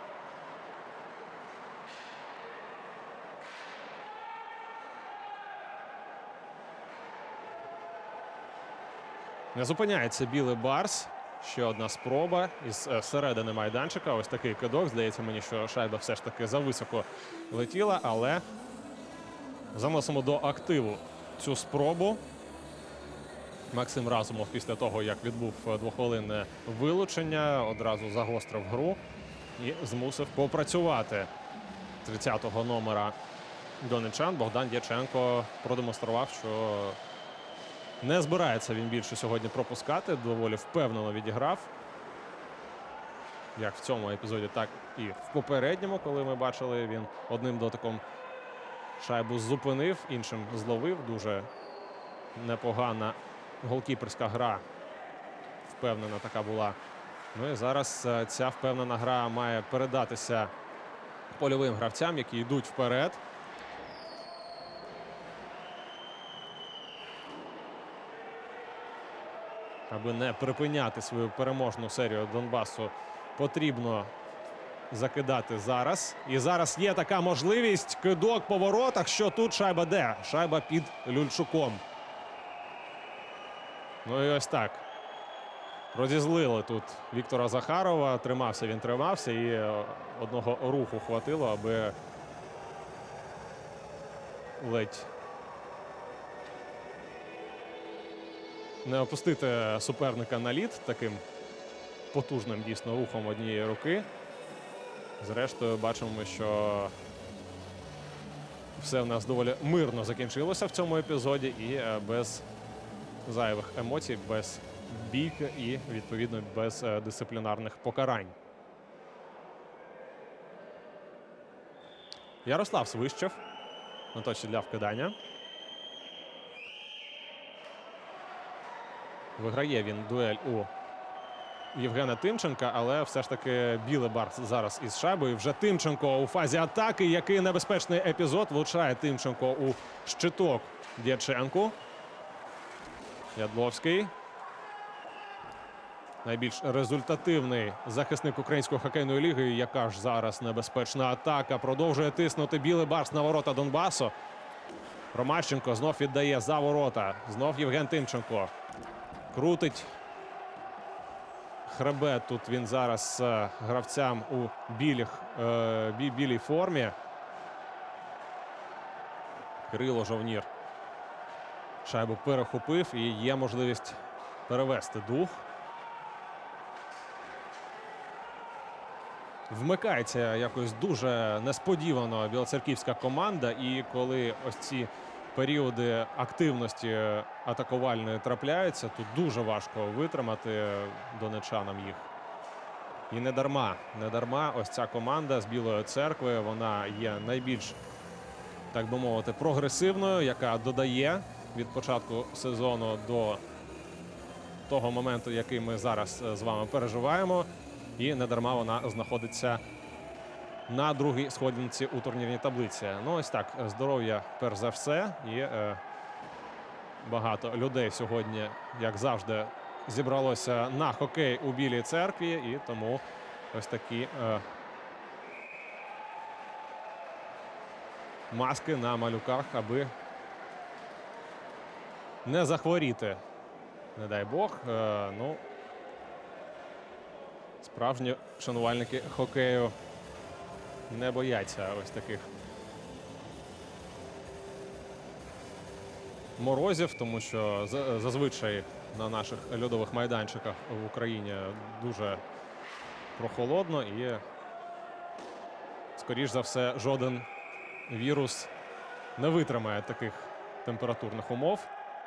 Не зупиняється білий барс. Ще одна спроба із середини майданчика. Ось такий кидок. Здається мені, що шайба все ж таки зависоко летіла, але заносимо до активу цю спробу. Максим Разумов після того, як відбув двохвилинне вилучення, одразу загострив гру і змусив попрацювати тридцятого номера донечан. Богдан Дяченко продемонстрував, що не збирається він більше сьогодні пропускати. Доволі впевнено відіграв. Як в цьому епізоді, так і в попередньому, коли ми бачили, він одним дотиком шайбу зупинив, іншим зловив. Дуже непогана голкіперська гра. Впевнена така була. Ну і зараз ця впевнена гра має передатися польовим гравцям, які йдуть вперед. Аби не припиняти свою переможну серію Донбасу, потрібно закидати зараз. І зараз є така можливість. Кидок по воротах. Що тут шайба де? Шайба під Люльчуком. Ну і ось так. Розізлили тут Віктора Захарова. Тримався він, тримався. І одного руху хватило, аби ледь не опустити суперника на лід таким потужним дійсно рухом однієї руки. Зрештою, бачимо, що все в нас доволі мирно закінчилося в цьому епізоді і без зайвих емоцій, без бійки і, відповідно, без дисциплінарних покарань. Ярослав Свищев на точці для вкидання. Виграє він дуель у Євгена Тимченка, але все ж таки білий барс зараз із шайбою. Вже Тимченко у фазі атаки. Який небезпечний епізод. Влучає Тимченко у щиток Дяченку. Ядловський. Найбільш результативний захисник Української хокейної ліги. Яка ж зараз небезпечна атака. Продовжує тиснути білий барс на ворота Донбасу. Ромащенко знов віддає за ворота. Знов Євген Тимченко. Крутить хребет тут він зараз е, гравцям у біліх, е, бі, білій формі. Кирило Жовнір шайбу перехопив і є можливість перевести дух. Вмикається якось дуже несподівано білоцерківська команда. І коли ось ці періоди активності атакувальної трапляються, тут дуже важко витримати донечанам їх. І не дарма, не дарма ось ця команда з Білої Церкви, вона є найбільш, так би мовити, прогресивною, яка додає від початку сезону до того моменту, який ми зараз з вами переживаємо. І не дарма вона знаходиться на другій сходинці у турнірній таблиці. Ну ось так, здоров'я перш за все. І е, багато людей сьогодні, як завжди, зібралося на хокей у Білій Церкві. І тому ось такі е, маски на малюках, аби не захворіти. Не дай Бог. Е, ну, справжні шанувальники хокею не бояться ось таких морозів, тому що зазвичай на наших льодових майданчиках в Україні дуже прохолодно і, скоріш за все, жоден вірус не витримає таких температурних умов.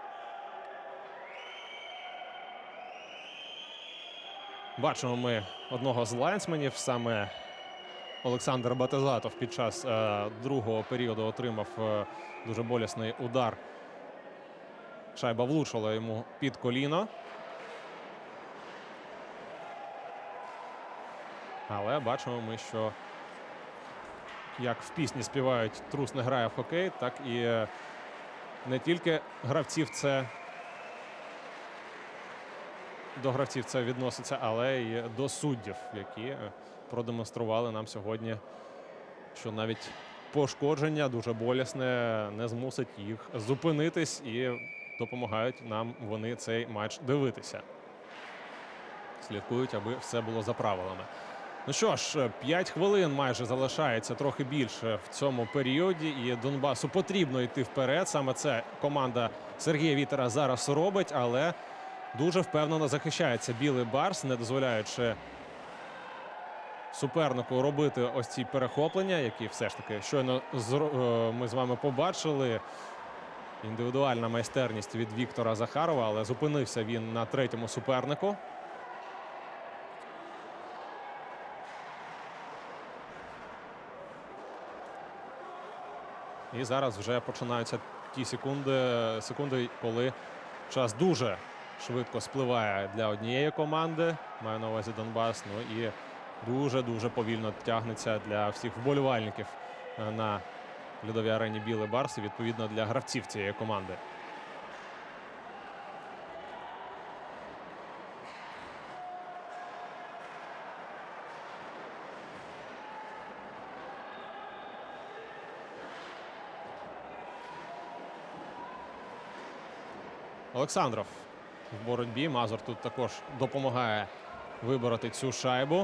Бачимо ми одного з лайнсменів, саме Олександр Батизатов під час е, другого періоду отримав е, дуже болісний удар. Шайба влучила йому під коліно. Але бачимо ми, що як в пісні співають «Трус не грає в хокей», так і е, не тільки гравців це до гравців це відноситься, але й до суддів, які продемонстрували нам сьогодні, що навіть пошкодження дуже болісне не змусить їх зупинитись, і допомагають нам вони цей матч дивитися. Слідкують, аби все було за правилами. Ну що ж, п'ять хвилин майже залишається, трохи більше в цьому періоді, і Донбасу потрібно йти вперед. Саме це команда Сергія Вітера зараз робить, але дуже впевнено захищається білий Барс, не дозволяючи супернику робити ось ці перехоплення, які все ж таки щойно ми з вами побачили. Індивідуальна майстерність від Віктора Захарова, але зупинився він на третьому супернику. І зараз вже починаються ті секунди, секунди, коли час дуже швидко спливає для однієї команди, маю на увазі Донбас, ну і дуже-дуже повільно тягнеться для всіх вболівальників на льодовій арені білий Барс і відповідно для гравців цієї команди. Олександров в боротьбі. Мазур тут також допомагає вибороти цю шайбу.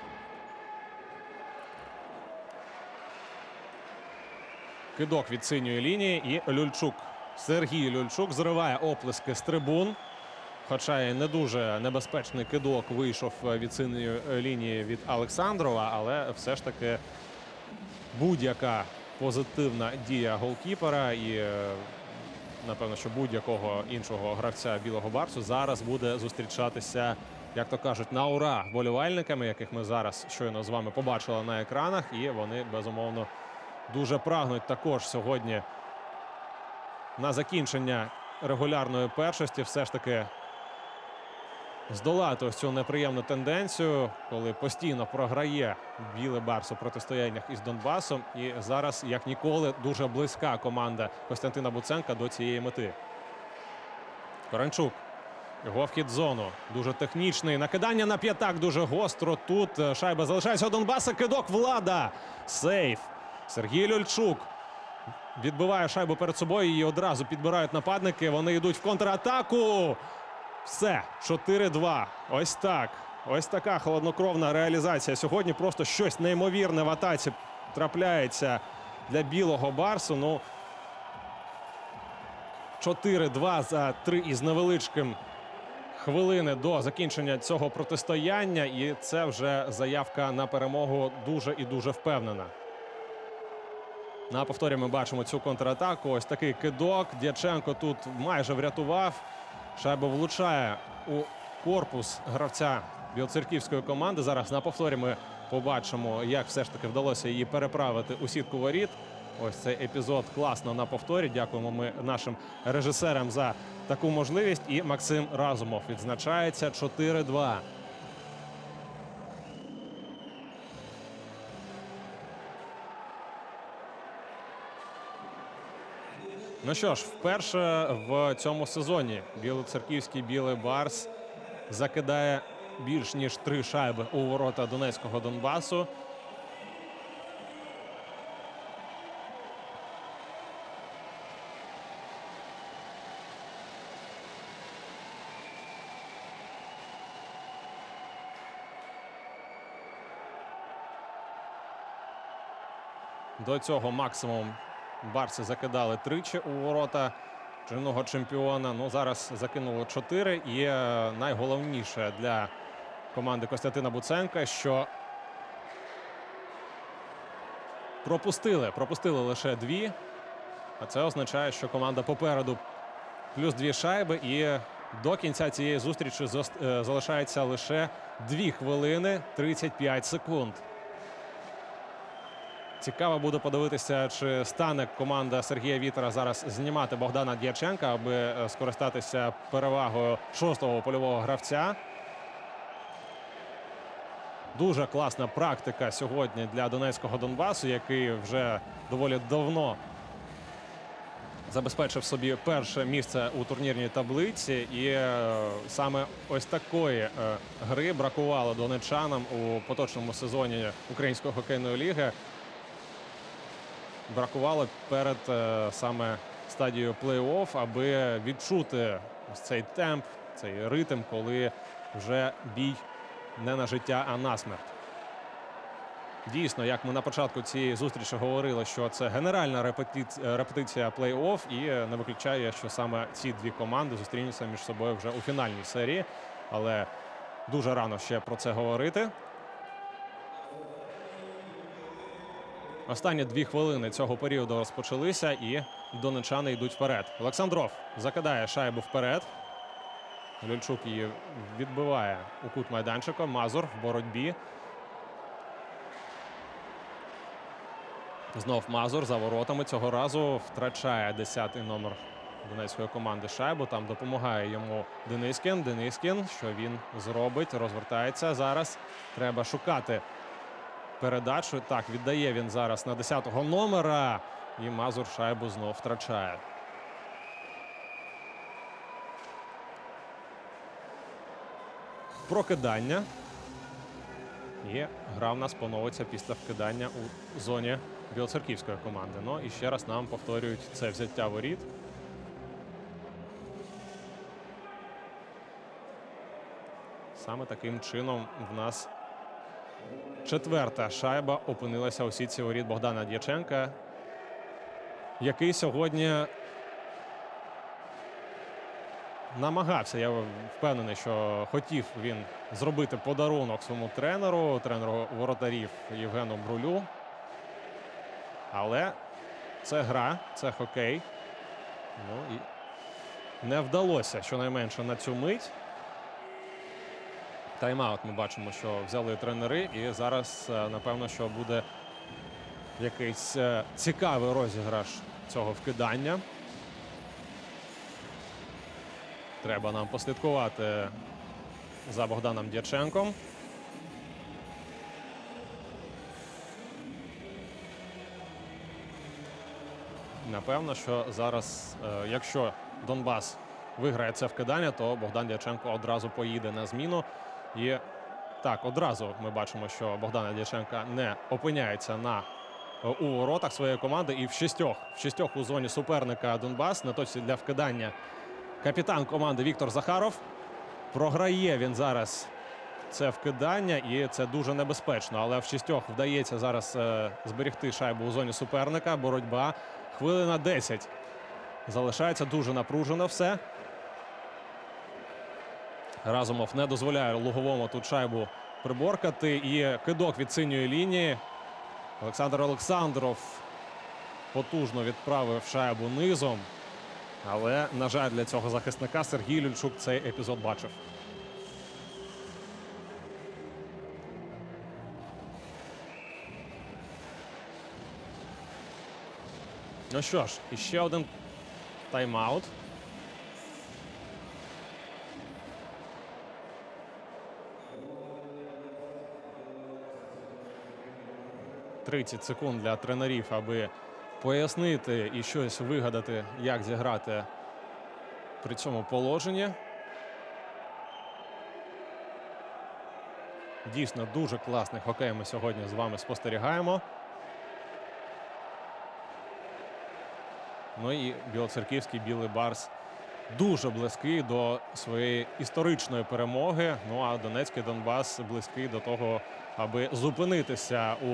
Кидок від синьої лінії і Люльчук. Сергій Люльчук зриває оплески з трибун. Хоча і не дуже небезпечний кидок вийшов від синьої лінії від Олександрова, але все ж таки будь-яка позитивна дія голкіпера і напевно, що будь-якого іншого гравця білого Барсу зараз буде зустрічатися, як то кажуть, на ура вболівальниками, яких ми зараз щойно з вами побачили на екранах. І вони, безумовно, дуже прагнуть також сьогодні на закінчення регулярної першості все ж таки здолати ось цю неприємну тенденцію, коли постійно програє білий Барс у протистояннях із Донбасом. І зараз, як ніколи, дуже близька команда Костянтина Буценка до цієї мети. Коранчук. Його вхід в зону. Дуже технічний. Накидання на п'ятак дуже гостро. Тут шайба залишається у Донбаса. Кидок Влада. Сейф. Сергій Люльчук відбиває шайбу перед собою. Її одразу підбирають нападники. Вони йдуть в контратаку. Все, чотири-два. Ось так. Ось така холоднокровна реалізація. Сьогодні просто щось неймовірне в атаці трапляється для білого Барсу. Ну, чотири-два за три із невеличким хвилини до закінчення цього протистояння. І це вже заявка на перемогу дуже і дуже впевнена. На повторі ми бачимо цю контратаку. Ось такий кидок. Дяченко тут майже врятував. Шайба влучає у корпус гравця білоцерківської команди. Зараз на повторі ми побачимо, як все ж таки вдалося її переправити у сітку воріт. Ось цей епізод класно на повторі. Дякуємо ми нашим режисерам за таку можливість. І Максим Разумов відзначається. чотири-два. Ну що ж, вперше в цьому сезоні білоцерківський білий Барс закидає більш ніж три шайби у ворота донецького Донбасу. До цього максимум барси закидали тричі у ворота чинного чемпіона. Ну, зараз закинуло чотири. І найголовніше для команди Костянтина Буценка, що пропустили, пропустили лише дві. А це означає, що команда попереду плюс дві шайби. І до кінця цієї зустрічі залишається лише дві хвилини тридцять п'ять секунд. Цікаво буде подивитися, чи стане команда Сергія Вітера зараз знімати Богдана Дяченка, аби скористатися перевагою шостого польового гравця. Дуже класна практика сьогодні для Донецького Донбасу, який вже доволі давно забезпечив собі перше місце у турнірній таблиці. І е, саме ось такої е, гри бракувало донеччанам у поточному сезоні Української хокейної ліги. Бракувало перед е, саме стадією плей-офф, аби відчути ось цей темп, цей ритм, коли вже бій не на життя, а на смерть. Дійсно, як ми на початку цієї зустрічі говорили, що це генеральна репетиція, репетиція плей-офф, і не виключає, що саме ці дві команди зустрінуться між собою вже у фінальній серії. Але дуже рано ще про це говорити. Останні дві хвилини цього періоду розпочалися, і донеччани йдуть вперед. Олександров закидає шайбу вперед. Люльчук її відбиває у кут майданчика. Мазур в боротьбі. Знов Мазур за воротами. Цього разу втрачає десятий номер донецької команди шайбу. Там допомагає йому Денискін. Денискін, що він зробить? Розвертається зараз. Треба шукати передачу. Так, віддає він зараз на десятого номера. І Мазур шайбу знов втрачає. Прокидання. І гра в нас поновиться після вкидання у зоні білоцерківської команди. Ну і ще раз нам повторюють це взяття воріт. Саме таким чином в нас четверта шайба опинилася у сітці воріт Богдана Дяченка, який сьогодні намагався, я впевнений, що хотів він зробити подарунок своєму тренеру, тренеру воротарів Євгену Брулю. Але це гра, це хокей. Ну і не вдалося, щонайменше, на цю мить. Тайм-аут ми бачимо, що взяли тренери. І зараз, напевно, що буде якийсь цікавий розіграш цього вкидання. Треба нам послідкувати за Богданом Дяченком. Напевно, що зараз, якщо Донбас виграє це вкидання, то Богдан Дяченко одразу поїде на зміну. І так, одразу ми бачимо, що Богдана Дяченка не опиняється на, у воротах своєї команди. І в шістьох, в шістьох у зоні суперника Донбас. На точці для вкидання капітан команди Віктор Захаров. Програє він зараз це вкидання, і це дуже небезпечно. Але в шістьох вдається зараз е, зберегти шайбу у зоні суперника. Боротьба. Хвилина десять. Залишається дуже напружено все. Разумов не дозволяє Луговому тут шайбу приборкати. І кидок від синьої лінії. Олександр Олександров потужно відправив шайбу низом. Але, на жаль, для цього захисника Сергій Люльчук цей епізод бачив. Ну що ж, іще один тайм-аут. тридцять секунд для тренерів, аби пояснити і щось вигадати, як зіграти при цьому положенні. Дійсно, дуже класний хокей ми сьогодні з вами спостерігаємо. Ну і білоцерківський Білий Барс дуже близький до своєї історичної перемоги. Ну а Донецький Донбас близький до того, аби зупинитися у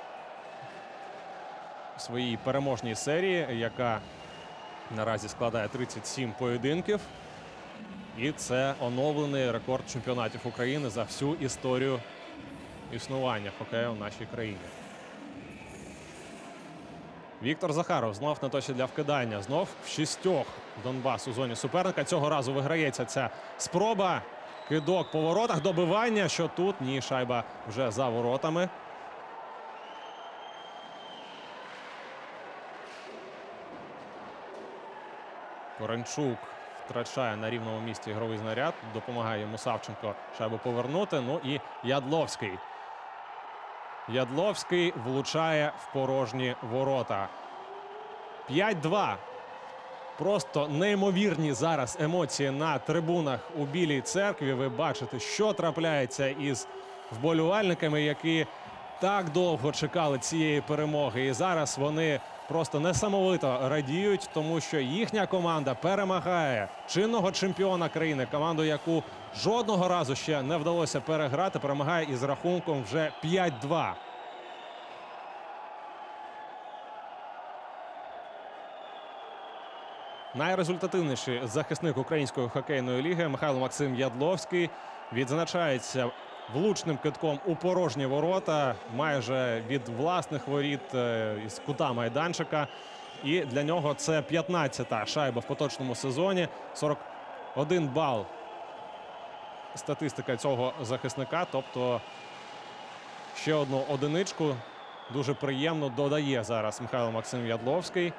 своїй переможній серії, яка наразі складає тридцять сім поєдинків. І це оновлений рекорд чемпіонатів України за всю історію існування хокею в нашій країні. Віктор Захаров знов на точці для вкидання. Знов в шістьох Донбас у зоні суперника. Цього разу виграється ця спроба. Кидок по воротах. Добивання. Що тут? Ні, шайба вже за воротами. Коренчук втрачає на рівному місці ігровий знаряд. Допомагає йому Савченко шайбу повернути. Ну і Ядловський. Ядловський влучає в порожні ворота. п'ять-два. Просто неймовірні зараз емоції на трибунах у Білій Церкві. Ви бачите, що трапляється із вболівальниками, які так довго чекали цієї перемоги. І зараз вони просто несамовито радіють, тому що їхня команда перемагає чинного чемпіона країни, команду, яку жодного разу ще не вдалося переграти, перемагає із рахунком вже п'ять-два. Найрезультативніший захисник Української хокейної ліги Михайло Максим Ядловський відзначається влучним кидком у порожні ворота, майже від власних воріт із кута майданчика. І для нього це п'ятнадцята шайба в поточному сезоні. сорок один бал статистика цього захисника. Тобто ще одну одиничку дуже приємно додає зараз Михайло Максим Ядловський.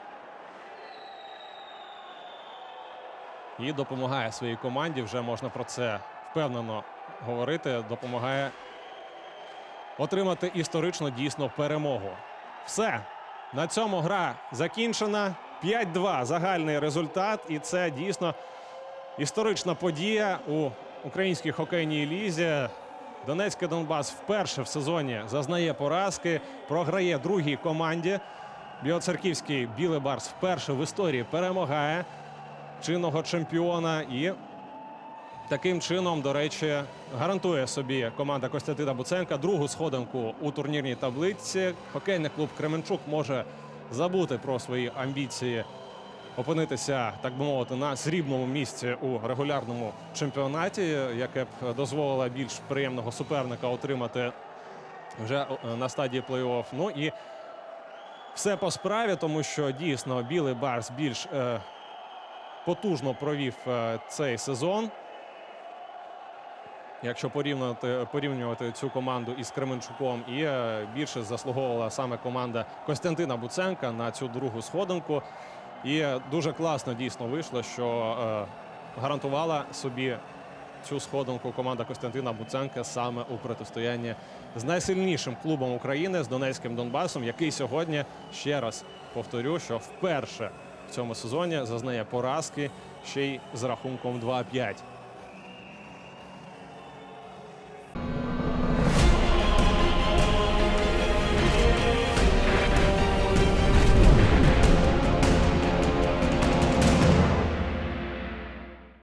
І допомагає своїй команді, вже можна про це впевнено говорити, допомагає отримати історично дійсно перемогу. Все, на цьому гра закінчена. п'ять-два загальний результат, і це дійсно історична подія у українській хокейній лізі. Донецький Донбас вперше в сезоні зазнає поразки, програє другій команді. Білоцерківський Білий Барс вперше в історії перемагає чинного чемпіона. І таким чином, до речі, гарантує собі команда Костянтина Буценка другу сходинку у турнірній таблиці. Хокейний клуб Кременчук може забути про свої амбіції опинитися, так би мовити, на срібному місці у регулярному чемпіонаті, яке б дозволило більш приємного суперника отримати вже на стадії плей-офф. Ну і все по справі, тому що дійсно Білий Барс більш е, потужно провів е, цей сезон. Якщо порівнювати, порівнювати цю команду із Кременчуком, і е, більше заслуговувала саме команда Костянтина Буценка на цю другу сходинку. І дуже класно дійсно вийшло, що е, гарантувала собі цю сходинку команда Костянтина Буценка саме у протистоянні з найсильнішим клубом України, з Донецьким Донбасом, який сьогодні, ще раз повторю, що вперше в цьому сезоні зазнає поразки ще й з рахунком два п'ять.